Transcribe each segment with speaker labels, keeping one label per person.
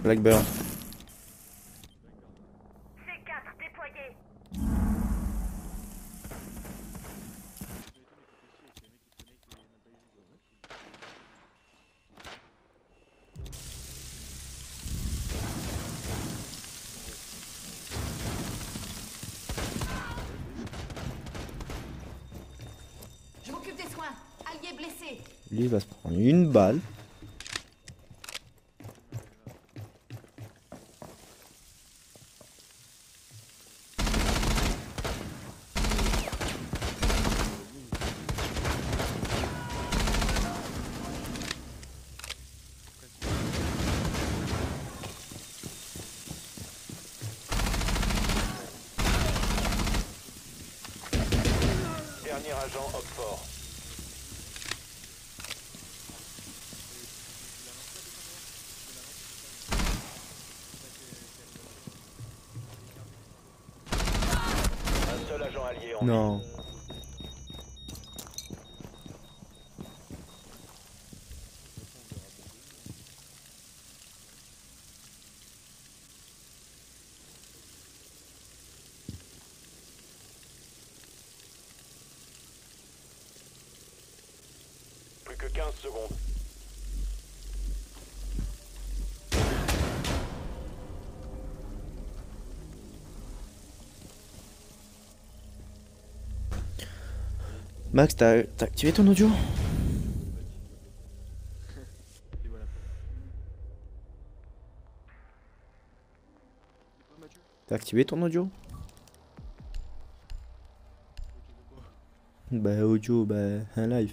Speaker 1: Blackburn.
Speaker 2: C4 déployé.
Speaker 3: Je m'occupe des soins. Allié blessé.
Speaker 1: Lui il va se prendre une balle.
Speaker 4: Dernier agent Oxford. Un seul agent allié en vie.
Speaker 1: Non.
Speaker 4: Plus que 15 secondes.
Speaker 1: Max, t'as activé ton audio? T'as activé ton audio? Bah audio, bah un live.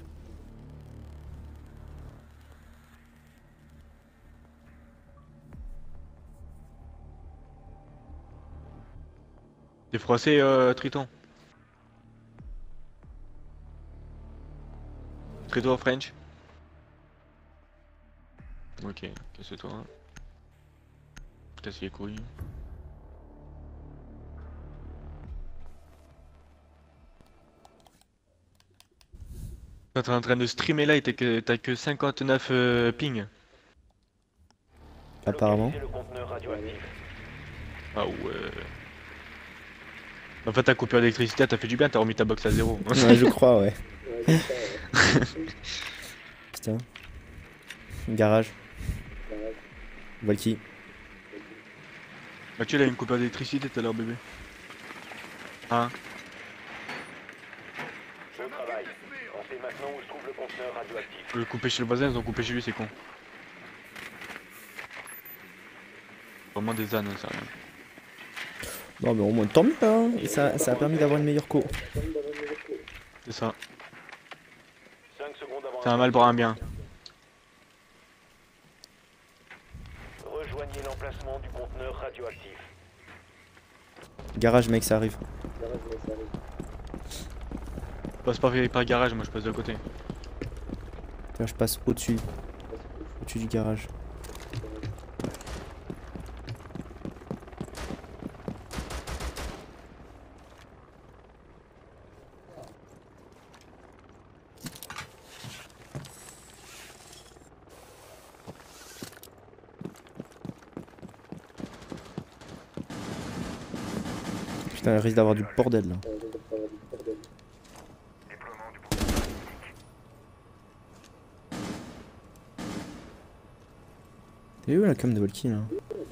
Speaker 5: T'es français, Triton? Triton French? Ok, casse-toi. Casse les couilles. Quand t'es en train de streamer là et t'as que 59 ping.
Speaker 1: Apparemment.
Speaker 4: Localisez le conteneur radioactif.
Speaker 5: Ah ouais. En fait ta coupure d'électricité t'as fait du bien, t'as remis ta box à zéro.
Speaker 1: Ouais, je crois, ouais. Putain. Garage. Valky.
Speaker 5: Mathieu il a une coupure d'électricité tout à l'heure bébé. Hein?
Speaker 4: Bon travail. On sait maintenant où se trouve le conteneur radioactif.
Speaker 5: Le couper chez le voisin, ils ont coupé chez lui, c'est con. Vraiment des ânes, ça.
Speaker 1: Non mais au moins tant mieux hein. Et ça a permis d'avoir une meilleure co.
Speaker 5: C'est ça.
Speaker 4: 5 secondes avant
Speaker 5: C'est un mal pour un bien.
Speaker 4: Rejoignez l'emplacement du conteneur radioactif.
Speaker 1: Garage mec, ça arrive.
Speaker 5: Je passe pas par garage, moi je passe de côté.
Speaker 1: Là je passe au-dessus. Au-dessus du garage. Putain, il risque d'avoir du bordel là. T'es où la cam de Valky là?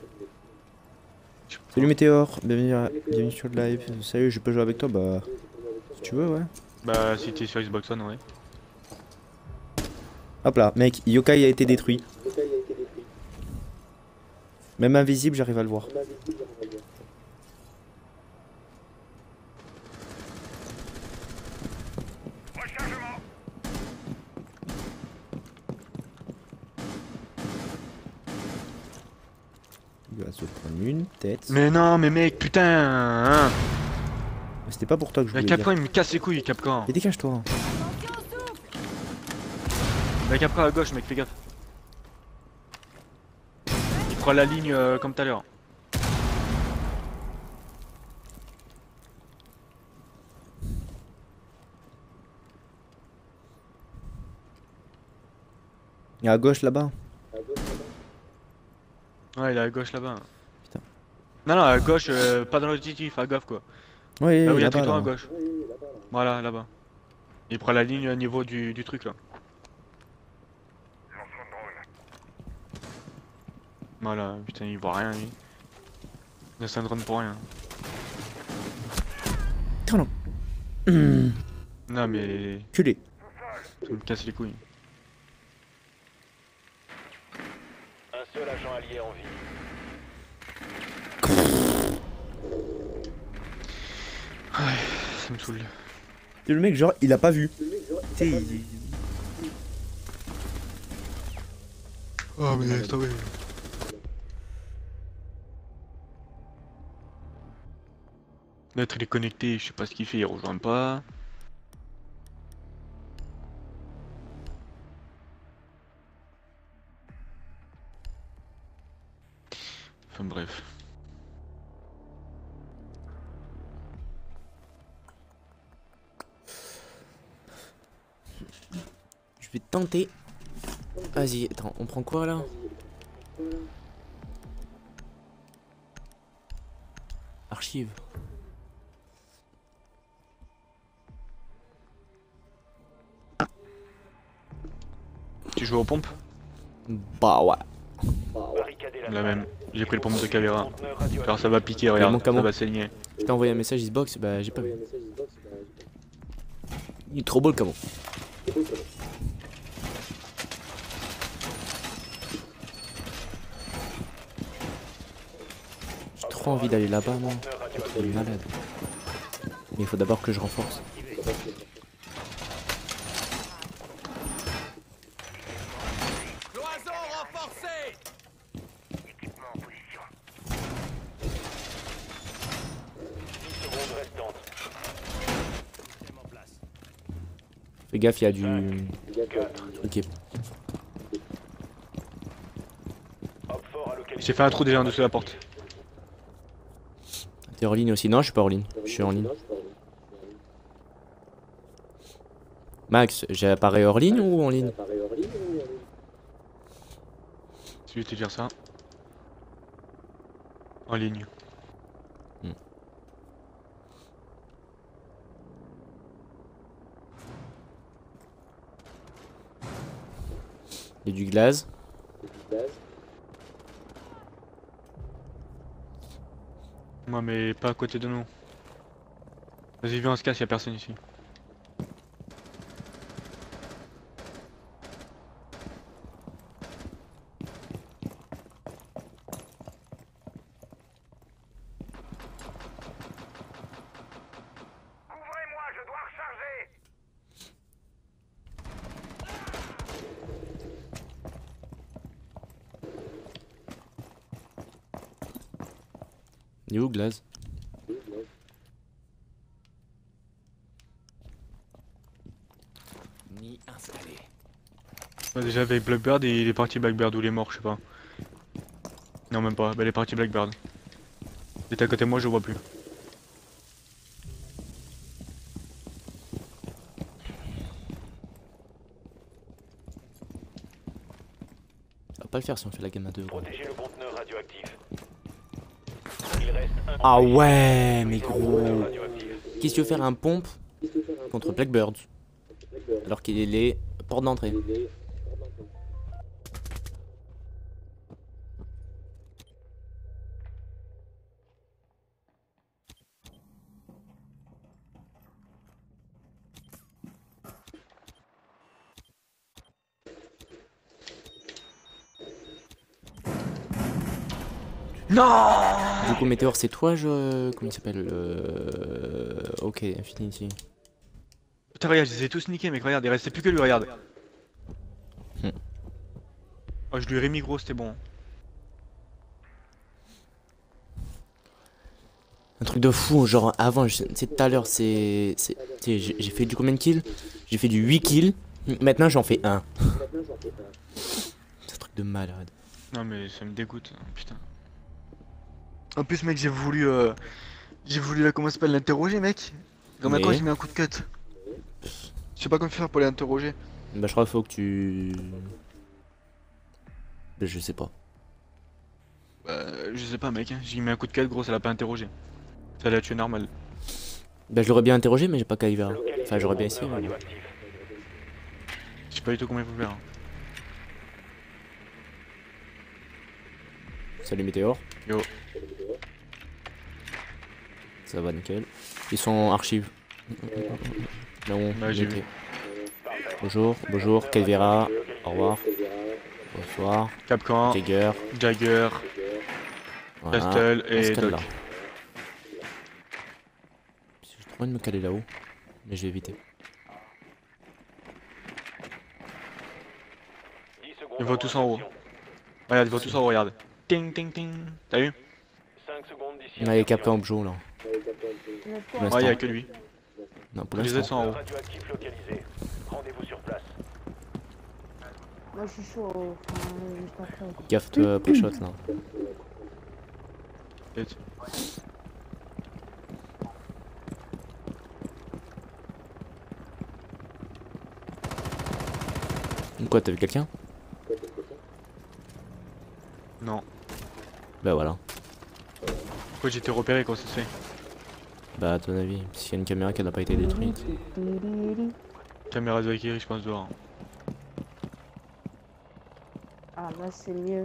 Speaker 1: Salut Météor, bienvenue sur le live. Salut, je peux jouer avec toi? Bah, si tu veux, ouais.
Speaker 5: Bah si t'es sur Xbox One, ouais.
Speaker 1: Hop là, mec, Yokai a été détruit. Même invisible, j'arrive à le voir. Il va se prendre une tête.
Speaker 5: Mais non, mais mec, putain hein.
Speaker 1: C'était pas pour toi que je
Speaker 5: Mais
Speaker 1: voulais
Speaker 5: Capcom
Speaker 1: dire.
Speaker 5: il me casse les couilles, Capcom.
Speaker 1: Et dégage-toi.
Speaker 5: Mais Capcom à gauche, mec, fais gaffe. Il prend la ligne comme tout à l'heure.
Speaker 1: Il est à gauche là-bas.
Speaker 5: Ouais, il est à gauche là-bas.
Speaker 1: Putain.
Speaker 5: Non, non, à gauche, pas dans l'objectif, à gauche quoi.
Speaker 1: Ouais,
Speaker 5: Là où il y a
Speaker 1: là-bas,
Speaker 5: Triton à
Speaker 1: là.
Speaker 5: gauche. Voilà, là-bas. Il prend la ligne au niveau du truc là. Voilà, putain, il voit rien lui. Il a un drone pour rien.
Speaker 1: Putain, non. Hum,
Speaker 5: Non mais.
Speaker 1: culé.
Speaker 5: Ça me casse les couilles.
Speaker 4: Un seul agent allié en vie.
Speaker 5: Ouais, ça me saoule.
Speaker 1: Et le mec, genre, il a pas vu. Tu sais,
Speaker 5: Oh mais attendez. L'autre il est connecté, je sais pas ce qu'il fait, il rejoint pas. Enfin bref.
Speaker 1: je vais tenter. Vas-y, attends, on prend quoi là? Archive.
Speaker 5: Tu joues aux pompes?
Speaker 1: Bah ouais.
Speaker 4: Barricadez
Speaker 5: La même. J'ai pris le pompe de caméra.
Speaker 4: conteneur radioactif.
Speaker 5: Alors ça va piquer, regarde,
Speaker 1: mon
Speaker 5: ça
Speaker 1: camo.
Speaker 5: va saigner.
Speaker 1: Je t'ai envoyé un message Xbox, bah j'ai pas vu. Il est trop beau le camo. J'ai trop envie d'aller là-bas, moi.
Speaker 4: Conteneur radioactif.
Speaker 1: Il est malade. Mais il faut d'abord que je renforce.
Speaker 6: Cloison renforcée.
Speaker 2: Équipement en position.
Speaker 4: 10 secondes restantes.
Speaker 1: Fais gaffe, il y a du.
Speaker 4: 4.
Speaker 1: Ok.
Speaker 4: Hop fort à localiser.
Speaker 5: J'ai fait un trou déjà en dessous de la porte.
Speaker 1: T'es hors ligne aussi? Non, je suis pas hors ligne. Je suis en ligne. Max, j'apparais hors ligne ou en ligne?
Speaker 5: Je vais te dire ça. En ligne.
Speaker 1: Il y a du glace.
Speaker 5: Moi mais pas à côté de nous. Vas-y viens on se casse, y'a personne ici.
Speaker 2: Ouvrez-moi, je dois recharger.
Speaker 1: Il est où glace? Ni installé.
Speaker 5: Ouais, déjà avec Blackbird et il est parti Blackbird ou il est mort, je sais pas. Non même pas, bah il est parti Blackbird. Il est à côté de moi, je le vois plus.
Speaker 1: Ça va pas le faire si on fait la gamme à deux. Gros.
Speaker 4: Protégez le conteneur radioactif. Il reste un.
Speaker 1: Ah ouais, mais
Speaker 4: Conteneur
Speaker 1: gros.
Speaker 4: radioactif.
Speaker 1: Qu'est-ce que tu veux faire un pompe contre Blackbird alors qu'il est les portes d'entrée?
Speaker 5: Non.
Speaker 1: Du coup, Météor, c'est toi, je. Comment il s'appelle Ok, Infinity.
Speaker 5: Putain regarde, je les ai tous niqués mec, regarde, il restait plus que lui, regarde.
Speaker 1: Hmm.
Speaker 5: Oh je lui ai remis gros, c'était bon.
Speaker 1: Un truc de fou, genre avant, tu sais, tout à l'heure, c'est. J'ai fait du combien de kills? J'ai fait du 8 kills. Maintenant, j'en fais 1. C'est un truc de malade.
Speaker 5: Non mais ça me dégoûte, hein, putain. En plus mec j'ai voulu comment ça s'appelle l'interroger mec. Comme
Speaker 1: Mais-
Speaker 5: quand j'ai mis un coup de cut. Je sais pas comment faire pour l'interroger.
Speaker 1: Bah, je crois qu'il faut que tu. Bah, je sais pas.
Speaker 5: Je sais pas mec, hein. J'ai mis un coup de 4 gros, ça l'a pas interrogé. Ça l'a tué normal.
Speaker 1: Bah je l'aurais bien interrogé mais j'ai pas Calvera. Enfin j'aurais bien essayé mais...
Speaker 5: Je sais pas du tout comment il faut faire.
Speaker 1: Salut Météor.
Speaker 5: Yo.
Speaker 1: Ça va nickel. Ils sont en archive. Là où on
Speaker 5: j'ai
Speaker 1: était.
Speaker 5: vu.
Speaker 1: Bonjour, bonjour, Calvera. Au revoir. Bonsoir.
Speaker 5: Capcan,
Speaker 1: Jagger.
Speaker 5: Jagger,
Speaker 1: Voilà.
Speaker 5: Castle
Speaker 1: On
Speaker 5: et
Speaker 1: se cale
Speaker 5: Doc.
Speaker 1: là. J'ai trop envie de me caler là-haut. Mais je vais éviter.
Speaker 5: Ils vont tous en haut. Regarde, ils vont tous en haut, regarde. Ting ting ting. T'as vu?
Speaker 4: 5 secondes d'ici.
Speaker 1: Il y a les capteurs en joue là. Pour
Speaker 5: Ouais,
Speaker 1: l'instant.
Speaker 5: y'a que lui.
Speaker 1: Non, pour
Speaker 5: Les autres
Speaker 1: l'instant.
Speaker 5: sont en haut.
Speaker 4: Radioactif localisé. Rendez-vous sur place.
Speaker 6: Moi je suis chaud, enfin, juste après.
Speaker 1: Gaffe toi, pas de shot là.
Speaker 5: Peut-être.
Speaker 1: Quoi, t'as vu quelqu'un?
Speaker 5: Non.
Speaker 1: Bah voilà.
Speaker 5: Pourquoi j'ai été repéré quand ça se fait?
Speaker 1: Bah à ton avis, s'il y a une caméra qui n'a pas été détruite.
Speaker 5: Caméra de Valkyrie, je pense dehors.
Speaker 6: Ah là c'est mieux.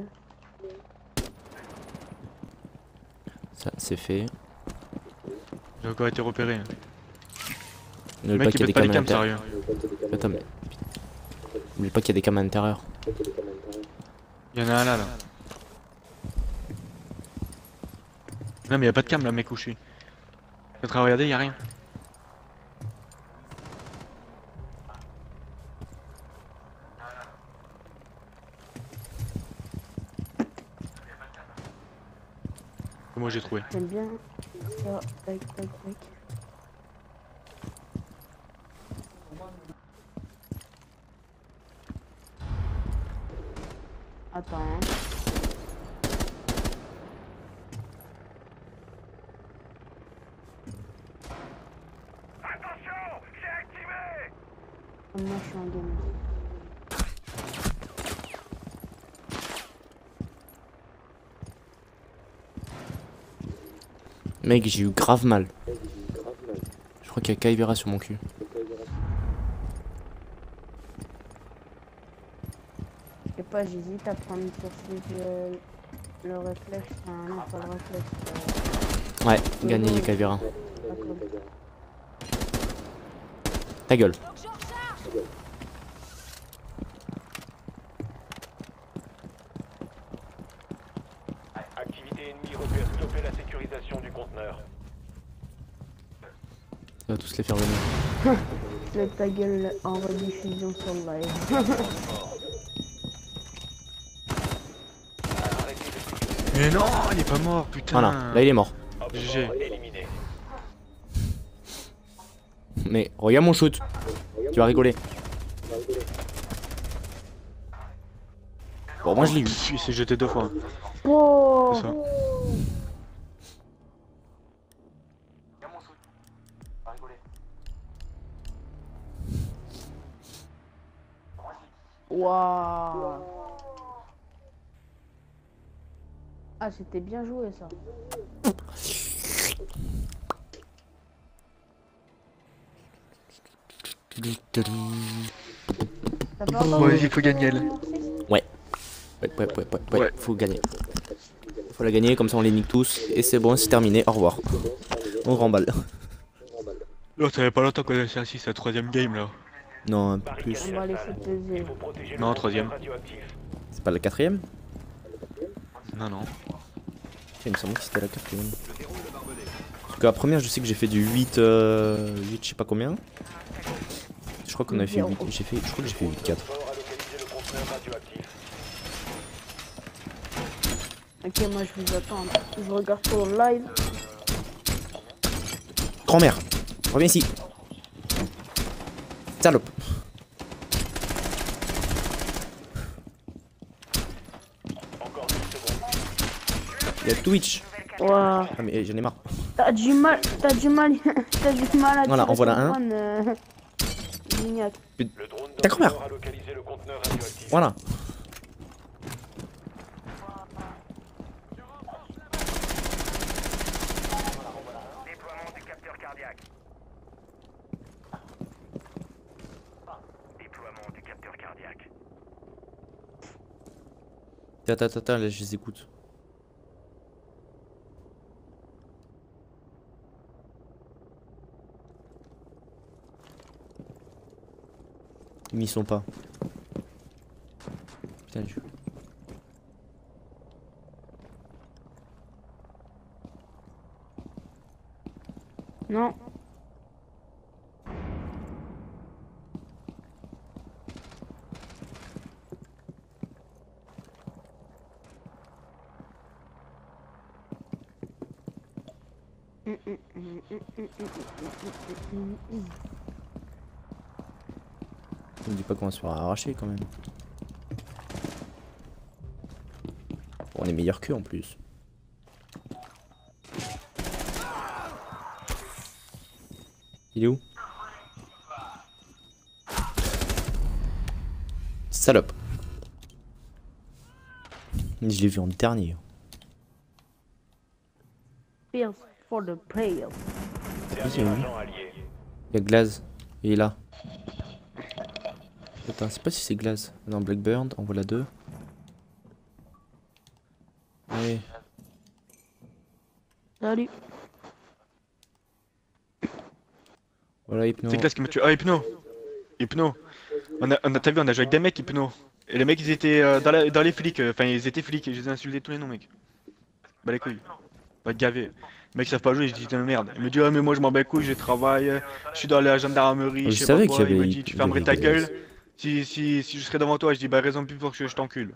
Speaker 1: Ça, c'est fait.
Speaker 5: J'ai encore été repéré.
Speaker 1: N'oublie
Speaker 5: Le
Speaker 1: pas
Speaker 5: mec
Speaker 1: qu'il y a
Speaker 5: il
Speaker 1: des
Speaker 5: pète pas les
Speaker 1: caméras
Speaker 5: cams,
Speaker 1: à l'intérieur.
Speaker 5: sérieux.
Speaker 1: Attends, mais... N'oublie pas qu'il y a des caméras à l'intérieur.
Speaker 5: Il y en a un là. Non mais y'a pas de cam là mec où je suis. T'es en train de regarder, y'a rien. Moi j'ai trouvé.
Speaker 6: J'aime bien ça, tac tac tac. Attends. Hein.
Speaker 2: Attention, c'est activé.
Speaker 6: Moi je suis en game.
Speaker 1: Mec, j'ai eu grave mal. Je crois qu'il y a Kaivera sur mon cul.
Speaker 6: Je sais pas, j'hésite à prendre poursuivre le réflexe. Enfin non, pas le réflexe.
Speaker 1: Ouais, gagné, il y a Kaivera.
Speaker 6: D'accord.
Speaker 1: Ta gueule.
Speaker 4: Activité ennemie repère. Stopper la sécurisation du conteneur.
Speaker 1: On va tous les faire venir.
Speaker 6: Mets ta gueule en rediffusion sur le live.
Speaker 5: Mais non, il est pas mort, putain.
Speaker 1: Voilà, là il est mort.
Speaker 5: GG.
Speaker 4: Éliminé.
Speaker 1: Mais regarde mon shoot. Tu vas rigoler. Bon, moi je l'ai eu.
Speaker 5: Pff, il s'est jeté 2 fois.
Speaker 6: Oh
Speaker 5: C'est ça.
Speaker 6: Waouh. Ah c'était bien joué ça. T'as pas encore
Speaker 5: Vas-y, faut gagner elle.
Speaker 1: Ouais, faut gagner. Faut la gagner, comme ça on les nique tous. Et c'est bon, c'est terminé, au revoir. On remballe.
Speaker 5: Là, ça fait pas longtemps qu'on a fait assis, c'est la 3ème game là.
Speaker 1: Non, un peu plus.
Speaker 6: On va laisser peser.
Speaker 4: Faut protéger
Speaker 5: Non,
Speaker 4: le conteneur
Speaker 5: 3ème.
Speaker 4: radioactif.
Speaker 1: C'est pas la 4ème?
Speaker 5: Non, non.
Speaker 1: Il me semble que c'était la 4ème. Parce que la première, je sais que j'ai fait du 8, 8 je sais pas combien. Je crois qu'on avait fait 8. Je crois que j'ai fait 8-4.
Speaker 4: Fort à localiser le conteneur radioactif.
Speaker 6: Ok, moi je vous attends. Je regarde pour le live.
Speaker 1: Grand-mère, reviens ici. Salope.
Speaker 4: Encore 10 secondes.
Speaker 1: Il y a Twitch.
Speaker 6: Waouh.
Speaker 1: Ah mais j'en ai marre.
Speaker 6: T'as du mal, t'as du mal à
Speaker 1: Voilà,
Speaker 6: tirer
Speaker 1: en voilà
Speaker 6: ton
Speaker 1: un.
Speaker 6: drone, Gignac.
Speaker 4: Le drone
Speaker 1: Ta grand-mère.
Speaker 4: d'opérateur a localisé le conteneur radioactif.
Speaker 1: Voilà. Attends, là je les écoute. Ils n'y sont pas. Putain, je...
Speaker 6: Non.
Speaker 1: Ne me dis pas qu'on va se faire arracher quand même. On est meilleur qu'eux en plus. Il est où? Salope. Je l'ai vu en dernier.
Speaker 6: Feels for the players.
Speaker 4: Dernier agent allié.
Speaker 1: Il y a Glaze. Il est là. Attends, je sais pas si c'est Glaze. Non, Blackbird, on voit la 2. Allez.
Speaker 6: Salut.
Speaker 1: Voilà, Hypno.
Speaker 5: C'est classe qui m'a tué. Ah, Hypno. T'as vu, on a joué avec des mecs Hypno. Et les mecs ils étaient dans les flics. Enfin, ils étaient flics et je les ai insultés tous les noms, mec. Bah les couilles. Va te gaver. Les mecs ils savent pas jouer, je dis putain de merde. Il me dit, ah, mais moi je m'en bats les couilles, je travaille. Je suis dans la gendarmerie.
Speaker 1: Je
Speaker 5: sais
Speaker 1: savais
Speaker 5: pas
Speaker 1: qu'il y
Speaker 5: quoi. Il
Speaker 1: avait-
Speaker 5: m'a dit, tu
Speaker 1: il y
Speaker 5: fermerais
Speaker 1: avait
Speaker 5: ta
Speaker 1: Glaze.
Speaker 5: gueule. Si je serais devant toi, je dis, bah raison de plus pour que je t'encule.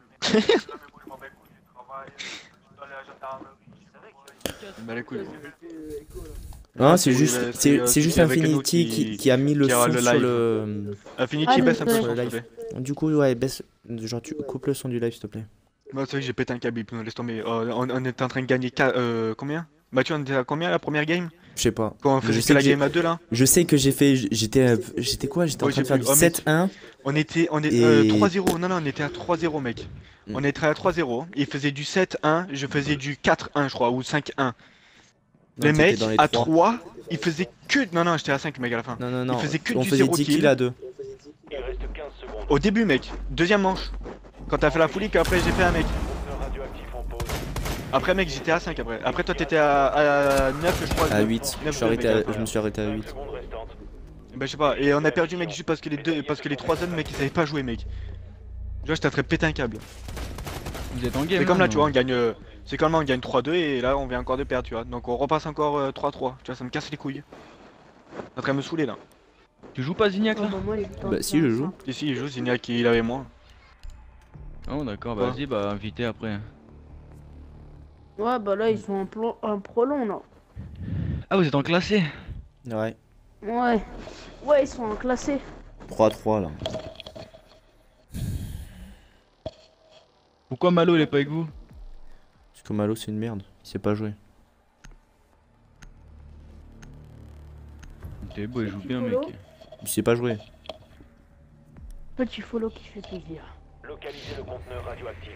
Speaker 5: Bah les couilles.
Speaker 1: Non, c'est
Speaker 5: Oui,
Speaker 1: juste,
Speaker 5: bah,
Speaker 1: c'est juste
Speaker 5: avec nous
Speaker 1: Infinity qui a mis le
Speaker 5: qui aura
Speaker 1: son
Speaker 5: le
Speaker 1: sur
Speaker 5: live.
Speaker 1: le...
Speaker 5: Infinity,
Speaker 6: Ah,
Speaker 5: baisse un peu
Speaker 6: désolé.
Speaker 5: son
Speaker 1: Sur le
Speaker 5: s'il te
Speaker 1: live.
Speaker 5: plaît.
Speaker 1: Du coup, ouais, baisse... Genre, tu coupes le son du live, s'il te plaît.
Speaker 5: Moi, c'est vrai que j'ai pété un câble, Hypno, laisse tomber. On était en train de gagner combien? Mathieu, on était à combien la première game?
Speaker 1: Je sais pas.
Speaker 5: Quand on
Speaker 1: Je
Speaker 5: faisait
Speaker 1: sais
Speaker 5: la
Speaker 1: que j'ai-
Speaker 5: game à 2 là?
Speaker 1: Je sais que j'ai fait... J'étais quoi? J'étais en
Speaker 5: Ouais,
Speaker 1: train de
Speaker 5: j'ai
Speaker 1: faire du
Speaker 5: plus- oh, mais-
Speaker 1: 7-1.
Speaker 5: On était
Speaker 1: Et-
Speaker 5: 3-0, non, on était à 3-0, mec.
Speaker 1: Mm.
Speaker 5: On était à 3-0. Il faisait du 7-1, je faisais du 4-1, je crois, ou 5-1. Les
Speaker 1: Non, t'étais
Speaker 5: mecs,
Speaker 1: dans les
Speaker 5: à
Speaker 1: 3.
Speaker 5: 3, ils faisaient que. Non, j'étais à 5, mec, à la fin.
Speaker 1: Non.
Speaker 5: Il faisait que
Speaker 1: On
Speaker 5: du
Speaker 1: faisait
Speaker 5: 0
Speaker 1: 10
Speaker 5: kill.
Speaker 1: kills à 2.
Speaker 4: Il reste 15 secondes.
Speaker 5: Au début, mec. Deuxième manche. Quand t'as fait la folie, qu'après j'ai fait un mec.
Speaker 4: Conteneur radioactif en pause.
Speaker 5: Après, mec, j'étais à 5 après. Après, toi, t'étais à 9, je crois.
Speaker 1: À 8.
Speaker 5: 9,
Speaker 1: Je me suis arrêté à
Speaker 4: 5
Speaker 1: 8.
Speaker 4: secondes restantes.
Speaker 5: Bah, je sais pas. Et on a perdu, mec, juste parce que les 3 hommes, mec, ils savaient pas jouer, mec. Genre, j'étais en train de péter un câble.
Speaker 7: Vous êtes en game.
Speaker 5: C'est comme
Speaker 7: hein,
Speaker 5: là, tu vois,
Speaker 7: non
Speaker 5: on gagne. C'est comme là, on gagne 3-2 et là, on vient encore de perdre, tu vois. Donc, on repasse encore 3-3. Tu vois, ça me casse les couilles. C'est en train de me saouler là.
Speaker 7: Tu joues pas Zignac
Speaker 6: Oh,
Speaker 7: là
Speaker 6: bah, moi, j'étais en
Speaker 1: Bah, si, je
Speaker 6: train de
Speaker 1: joue.
Speaker 5: Ici, il joue, Zignac, il avait moins.
Speaker 7: Oh d'accord,
Speaker 5: Quoi
Speaker 7: vas-y, bah invité après.
Speaker 6: Ouais, bah là, ils sont en prolong là.
Speaker 7: Ah, vous êtes en classé?
Speaker 1: Ouais.
Speaker 6: Ouais. Ouais, ils sont en classé.
Speaker 1: 3-3 là.
Speaker 7: Pourquoi Malo il est pas avec vous?
Speaker 1: Parce que Malo, c'est une merde. Il sait pas jouer.
Speaker 7: T'es beau, il joue bien, mec.
Speaker 6: Follow.
Speaker 1: Il sait pas jouer.
Speaker 6: Petit follow qui fait plaisir.
Speaker 4: Localisez le conteneur radioactif.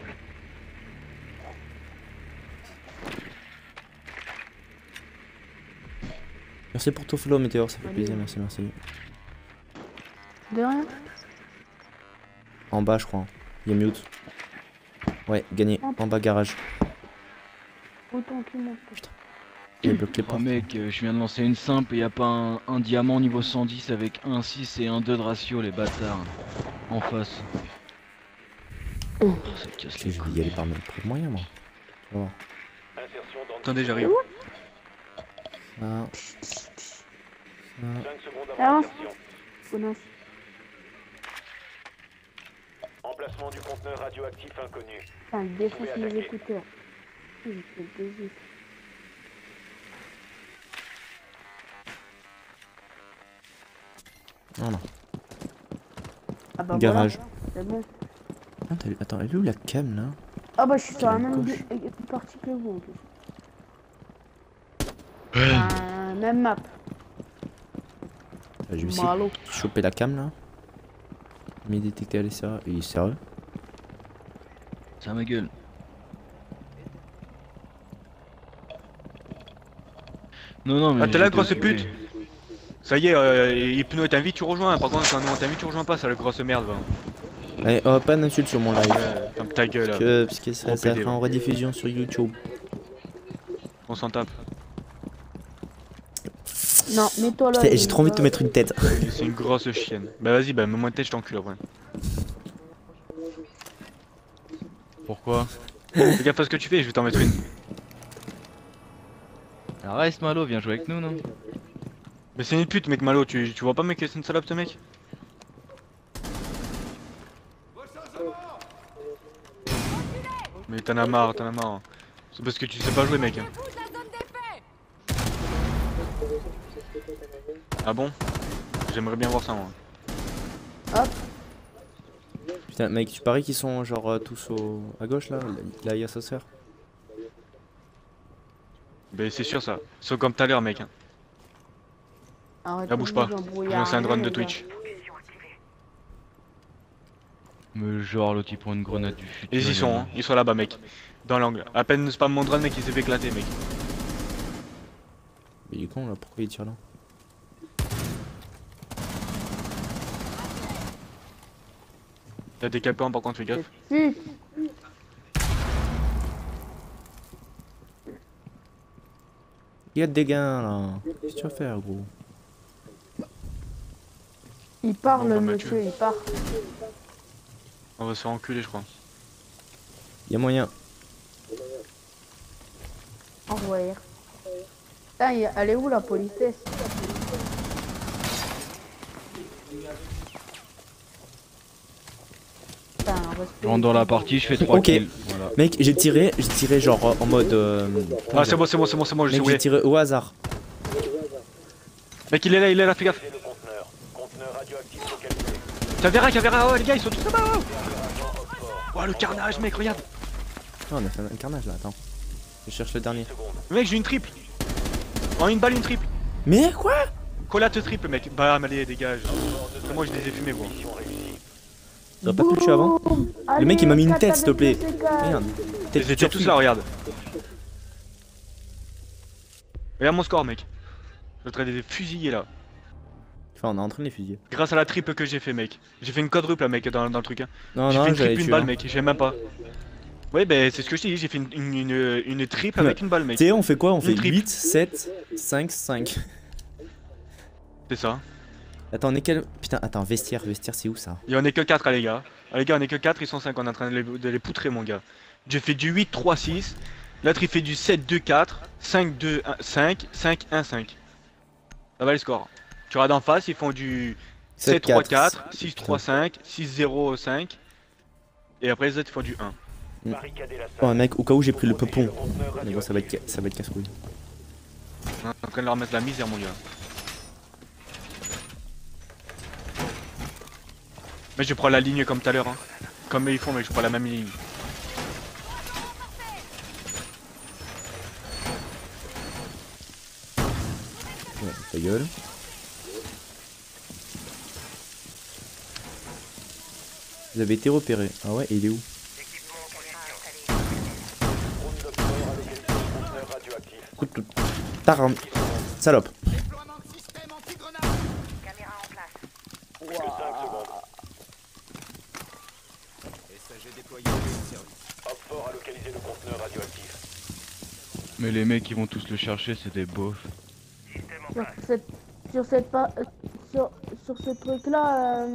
Speaker 1: Merci pour ton follow, Météor, ça fait
Speaker 6: Allez.
Speaker 1: plaisir. Merci.
Speaker 6: De rien.
Speaker 1: En bas, je crois. Il y a mute. Ouais, gagné. En bas, garage.
Speaker 6: Autant qu'il monte.
Speaker 1: Il bloque les
Speaker 7: Oh
Speaker 1: portes.
Speaker 7: mec, je viens de lancer une simple et y a pas un diamant niveau 110 avec 1,6 et 1,2 de ratio, les bâtards. En face. Oh, ça casse
Speaker 1: Je
Speaker 7: les
Speaker 1: vais
Speaker 7: couilles.
Speaker 1: y aller par même près de moyen, moi. Tu vas voir.
Speaker 4: Insertion dans
Speaker 5: Attendez, j'arrive.
Speaker 1: Ah.
Speaker 4: 5 secondes
Speaker 6: Ah.
Speaker 4: avant l'insertion.
Speaker 6: Connasse.
Speaker 4: Emplacement du conteneur radioactif inconnu.
Speaker 6: Enfin, il défonce mes écouteurs. Il fait plaisir.
Speaker 1: Non.
Speaker 6: Ah bah
Speaker 1: Garage.
Speaker 6: voilà, c'est bon.
Speaker 1: Attends, elle est où la cam là?
Speaker 6: Ah bah je suis sur la même
Speaker 1: Gauche.
Speaker 6: partie que vous en plus. Même map.
Speaker 1: Je vais essayer
Speaker 6: Malo.
Speaker 1: de choper la cam là. Mais détecter, elle est sérieux. Il est sérieux?
Speaker 7: Ça ma gueule. Non, mais.
Speaker 5: Ah, t'es là,
Speaker 7: j'étais
Speaker 5: grosse
Speaker 7: occupé.
Speaker 5: pute? Ça y est, Hypno t'invite, tu rejoins. Par contre, quand on t'invite, tu rejoins pas, ça, la grosse merde, va.
Speaker 1: Allez, oh, pas d'insulte sur mon live.
Speaker 5: Tant pis. ta gueule.
Speaker 1: Parce que ça
Speaker 5: PD,
Speaker 1: sera en rediffusion sur YouTube.
Speaker 5: On s'en tape.
Speaker 6: Non, mets-toi là.
Speaker 1: Putain, j'ai trop envie de te mettre une tête.
Speaker 5: C'est une grosse chienne. Bah vas-y, bah mets-moi une tête, je t'encule après.
Speaker 7: Pourquoi?
Speaker 5: Fais gaffe à ce que tu fais, je vais t'en mettre une.
Speaker 7: Reste Malo, viens jouer avec nous, non?
Speaker 5: Mais c'est une pute, mec, Malo, tu vois pas, mec, que c'est une salope, ce mec? Mais t'en as marre, t'en as marre. C'est parce que tu sais pas jouer, mec. Ah bon? J'aimerais bien voir ça, moi.
Speaker 6: Hop.
Speaker 1: Putain, mec, tu paries qu'ils sont genre tous à gauche là? Là, il y a sa sœur.
Speaker 5: Bah c'est sûr, ça. Ils sont comme tout à l'heure, mec.
Speaker 6: Arrête
Speaker 5: Là, bouge pas.
Speaker 6: d'embrouiller
Speaker 5: J'ai lancé un
Speaker 6: rien,
Speaker 5: drone de
Speaker 6: les gars.
Speaker 5: Twitch.
Speaker 7: Mais genre l'autre il prend une grenade du futur.
Speaker 5: Et ils y sont, hein. Ils sont là-bas, mec. Dans l'angle. À peine spam mon drone, mec, il s'est fait éclater, mec.
Speaker 1: Mais il est con là, pourquoi il tire là?
Speaker 5: T'as des capants, par contre, fais gaffe.
Speaker 6: Pute.
Speaker 1: Il y a des gains là. Qu'est-ce que tu vas faire, gros?
Speaker 6: Il part
Speaker 5: Bon,
Speaker 6: le
Speaker 5: bah,
Speaker 6: monsieur,
Speaker 5: Mathieu.
Speaker 6: il part.
Speaker 5: On va se faire enculer, je crois.
Speaker 1: Il y a moyen.
Speaker 6: Envoyer. Putain, elle est où la politesse? Putain, respect.
Speaker 7: Je rentre dans la partie, je fais 3
Speaker 1: Ok.
Speaker 7: kills. Voilà.
Speaker 1: Mec, j'ai tiré genre en mode.
Speaker 5: Ah, c'est bon, c'est bon, c'est bon, c'est bon, je sais
Speaker 1: Mec,
Speaker 5: où il
Speaker 1: j'ai
Speaker 5: est.
Speaker 1: tiré au hasard.
Speaker 5: Mec, il est là, fais gaffe.
Speaker 4: Le conteneur. Conteneur radioactif localisé.
Speaker 5: Cavéra, oh les gars, ils sont tous là-bas. Oh, le carnage, mec, regarde.
Speaker 1: Ah, on a fait un carnage là, attends. Je cherche le dernier.
Speaker 5: Mec, j'ai une triple. En une balle, une triple.
Speaker 1: Mais quoi?
Speaker 5: Collate triple, mec. Bam, allez, dégage. Après, moi, je les ai fumés, gros.
Speaker 1: T'aurais pas pu le tuer avant? Le mec, il m'a mis une tête, s'il te plaît. Merde.
Speaker 5: Ils étaient tous là, regarde. Regarde mon score, mec. Je traite des fusillés là.
Speaker 1: Enfin, on est en train de les fusiller.
Speaker 5: Grâce à la triple que j'ai fait, mec. J'ai fait une quadruple, là, mec, dans le truc. Hein.
Speaker 1: Non,
Speaker 5: J'ai fait
Speaker 1: non,
Speaker 5: une
Speaker 1: j'avais
Speaker 5: triple, une
Speaker 1: tué.
Speaker 5: balle,
Speaker 1: Hein.
Speaker 5: mec. J'ai même pas. Ouais, bah, c'est ce que je t'ai dit. J'ai fait une triple avec une balle, mec.
Speaker 1: Tu sais, on fait quoi? On fait
Speaker 5: triple.
Speaker 1: 8, 7, 5, 5.
Speaker 5: C'est ça.
Speaker 1: Attends, on est quel. Putain, attends, vestiaire, c'est où ça?
Speaker 5: Il y en est que 4, les gars. Ah, les gars, on est que 4, ils sont 5. On est en train de les poutrer, mon gars. J'ai fait du 8, 3, 6. L'autre, il fait du 7, 2, 4. 5, 2, 1, 5. 5, 1, 5. Ça va les scores. Tu regardes en face, ils font du 7, 3, 4. 6, 3, 5. 6, 0, 5. Et après, les autres, ils font du 1.
Speaker 4: Barricader la salle.
Speaker 1: Oh, mec, au cas où j'ai pris le
Speaker 4: Protéger
Speaker 1: peupon.
Speaker 4: conteneur
Speaker 1: Mais bon, ça va
Speaker 4: radioactif.
Speaker 1: être casse-couille.
Speaker 5: On est en train de leur mettre la misère, mon gars. Mais je prends la ligne comme tout à l'heure. Hein. Comme ils font, mais je prends la même ligne.
Speaker 1: Ouais, ta gueule. Vous avez été repéré. Ah ouais, et il est où?
Speaker 4: Drone docteur a localisé le conteneur radioactif.
Speaker 1: Coup de taram. Salope.
Speaker 4: Plus que 5 secondes. Hop fort a localisé le conteneur radioactif.
Speaker 7: Mais les mecs qui vont tous le chercher, c'est des beaufs.
Speaker 6: Sur ce truc là,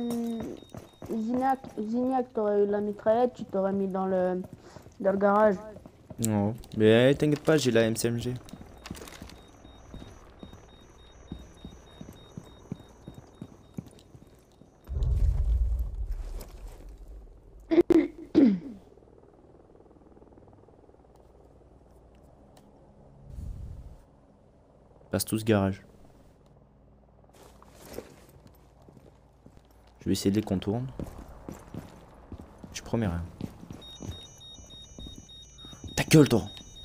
Speaker 6: Zignac, t'aurais eu la mitraillette, tu t'aurais mis dans le garage.
Speaker 1: Non. Mais t'inquiète pas, j'ai la MCMG. Passe tout ce garage. Je vais essayer de les contourner. Je promets rien. Ta gueule, toi!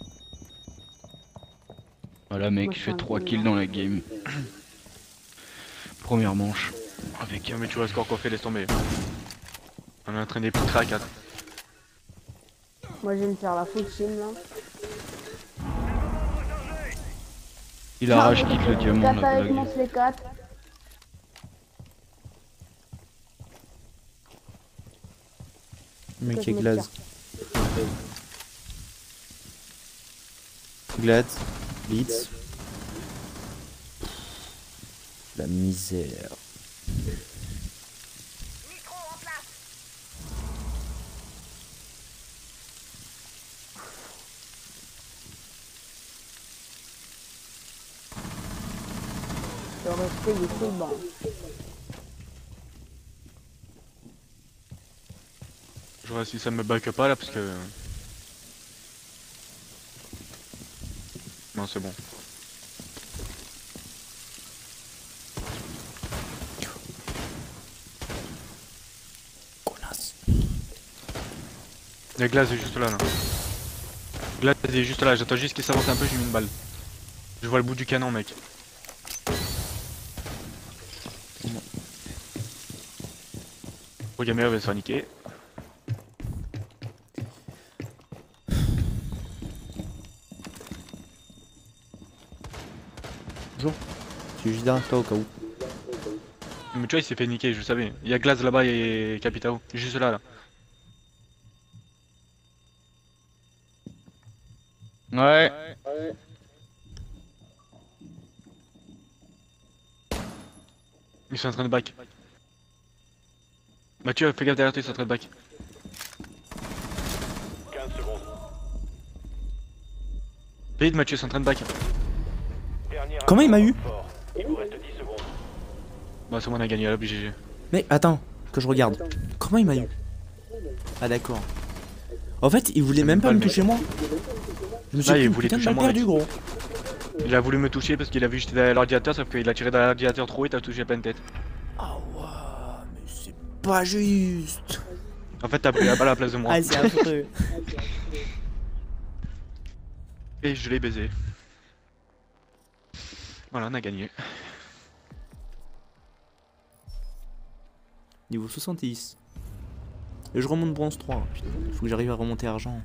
Speaker 7: Voilà mec,
Speaker 6: Moi,
Speaker 7: je
Speaker 6: je
Speaker 7: fais
Speaker 6: suis
Speaker 7: 3
Speaker 6: un
Speaker 7: kills dans la game. Première manche. Avec
Speaker 5: Non, mais tu vois le score qu'on fait, laisse tomber. On est en train de les poutrer à 4.
Speaker 6: Moi je vais me faire la full team là.
Speaker 7: il arrache quitte le diamant
Speaker 6: 4
Speaker 7: la
Speaker 6: avec
Speaker 7: blague.
Speaker 6: mon C4.
Speaker 1: Mec,
Speaker 6: Que je
Speaker 1: est
Speaker 6: me
Speaker 1: glace. Glad. Blitz. La misère.
Speaker 3: Micro en place.
Speaker 6: Le respect il est bon.
Speaker 5: Je vois si ça me back pas là parce que. Non, c'est bon.
Speaker 1: Connasse.
Speaker 5: La glace est juste là. Glace est juste là, j'attends juste qu'il s'avance un peu, j'ai mis une balle. Je vois le bout du canon, mec. Le gamer va se faire niquer.
Speaker 1: Bonjour. Je suis juste derrière toi au cas où.
Speaker 5: Mais tu vois, il s'est fait niquer, je le savais. Il y a glace là-bas et Capitao. Juste là, là.
Speaker 7: Ouais.
Speaker 5: Ils sont en train de back. Mathieu, fais gaffe derrière toi, ils sont en train de back.
Speaker 4: 15 secondes.
Speaker 5: Vite, Mathieu, ils sont en train de back.
Speaker 4: Dernier
Speaker 1: Comment il m'a
Speaker 4: instant
Speaker 1: eu
Speaker 4: fort. Il vous reste 10 secondes.
Speaker 5: Bah, c'est bon, on a gagné à la BGG.
Speaker 1: Mais attends, que je regarde. Comment il m'a eu? Ah d'accord. En fait, il voulait même pas me toucher moi. Je me suis
Speaker 5: Ah,
Speaker 1: pris
Speaker 5: il
Speaker 1: une
Speaker 5: voulait
Speaker 1: putain de
Speaker 5: toucher
Speaker 1: balle
Speaker 5: moi,
Speaker 1: perdue,
Speaker 5: mec.
Speaker 1: gros.
Speaker 5: Il a voulu me toucher parce qu'il a vu que j'étais derrière l'ordinateur, sauf qu'il a tiré dans l'ordinateur trop et t'as touché à pleine tête.
Speaker 1: Ah ouais, mais c'est pas juste.
Speaker 5: En fait, t'as pris la balle à la place de moi.
Speaker 1: Ah, c'est affreux.
Speaker 5: Et je l'ai baisé. Voilà, on a gagné.
Speaker 1: Niveau 70. Et je remonte bronze 3. Putain, faut que j'arrive à remonter argent.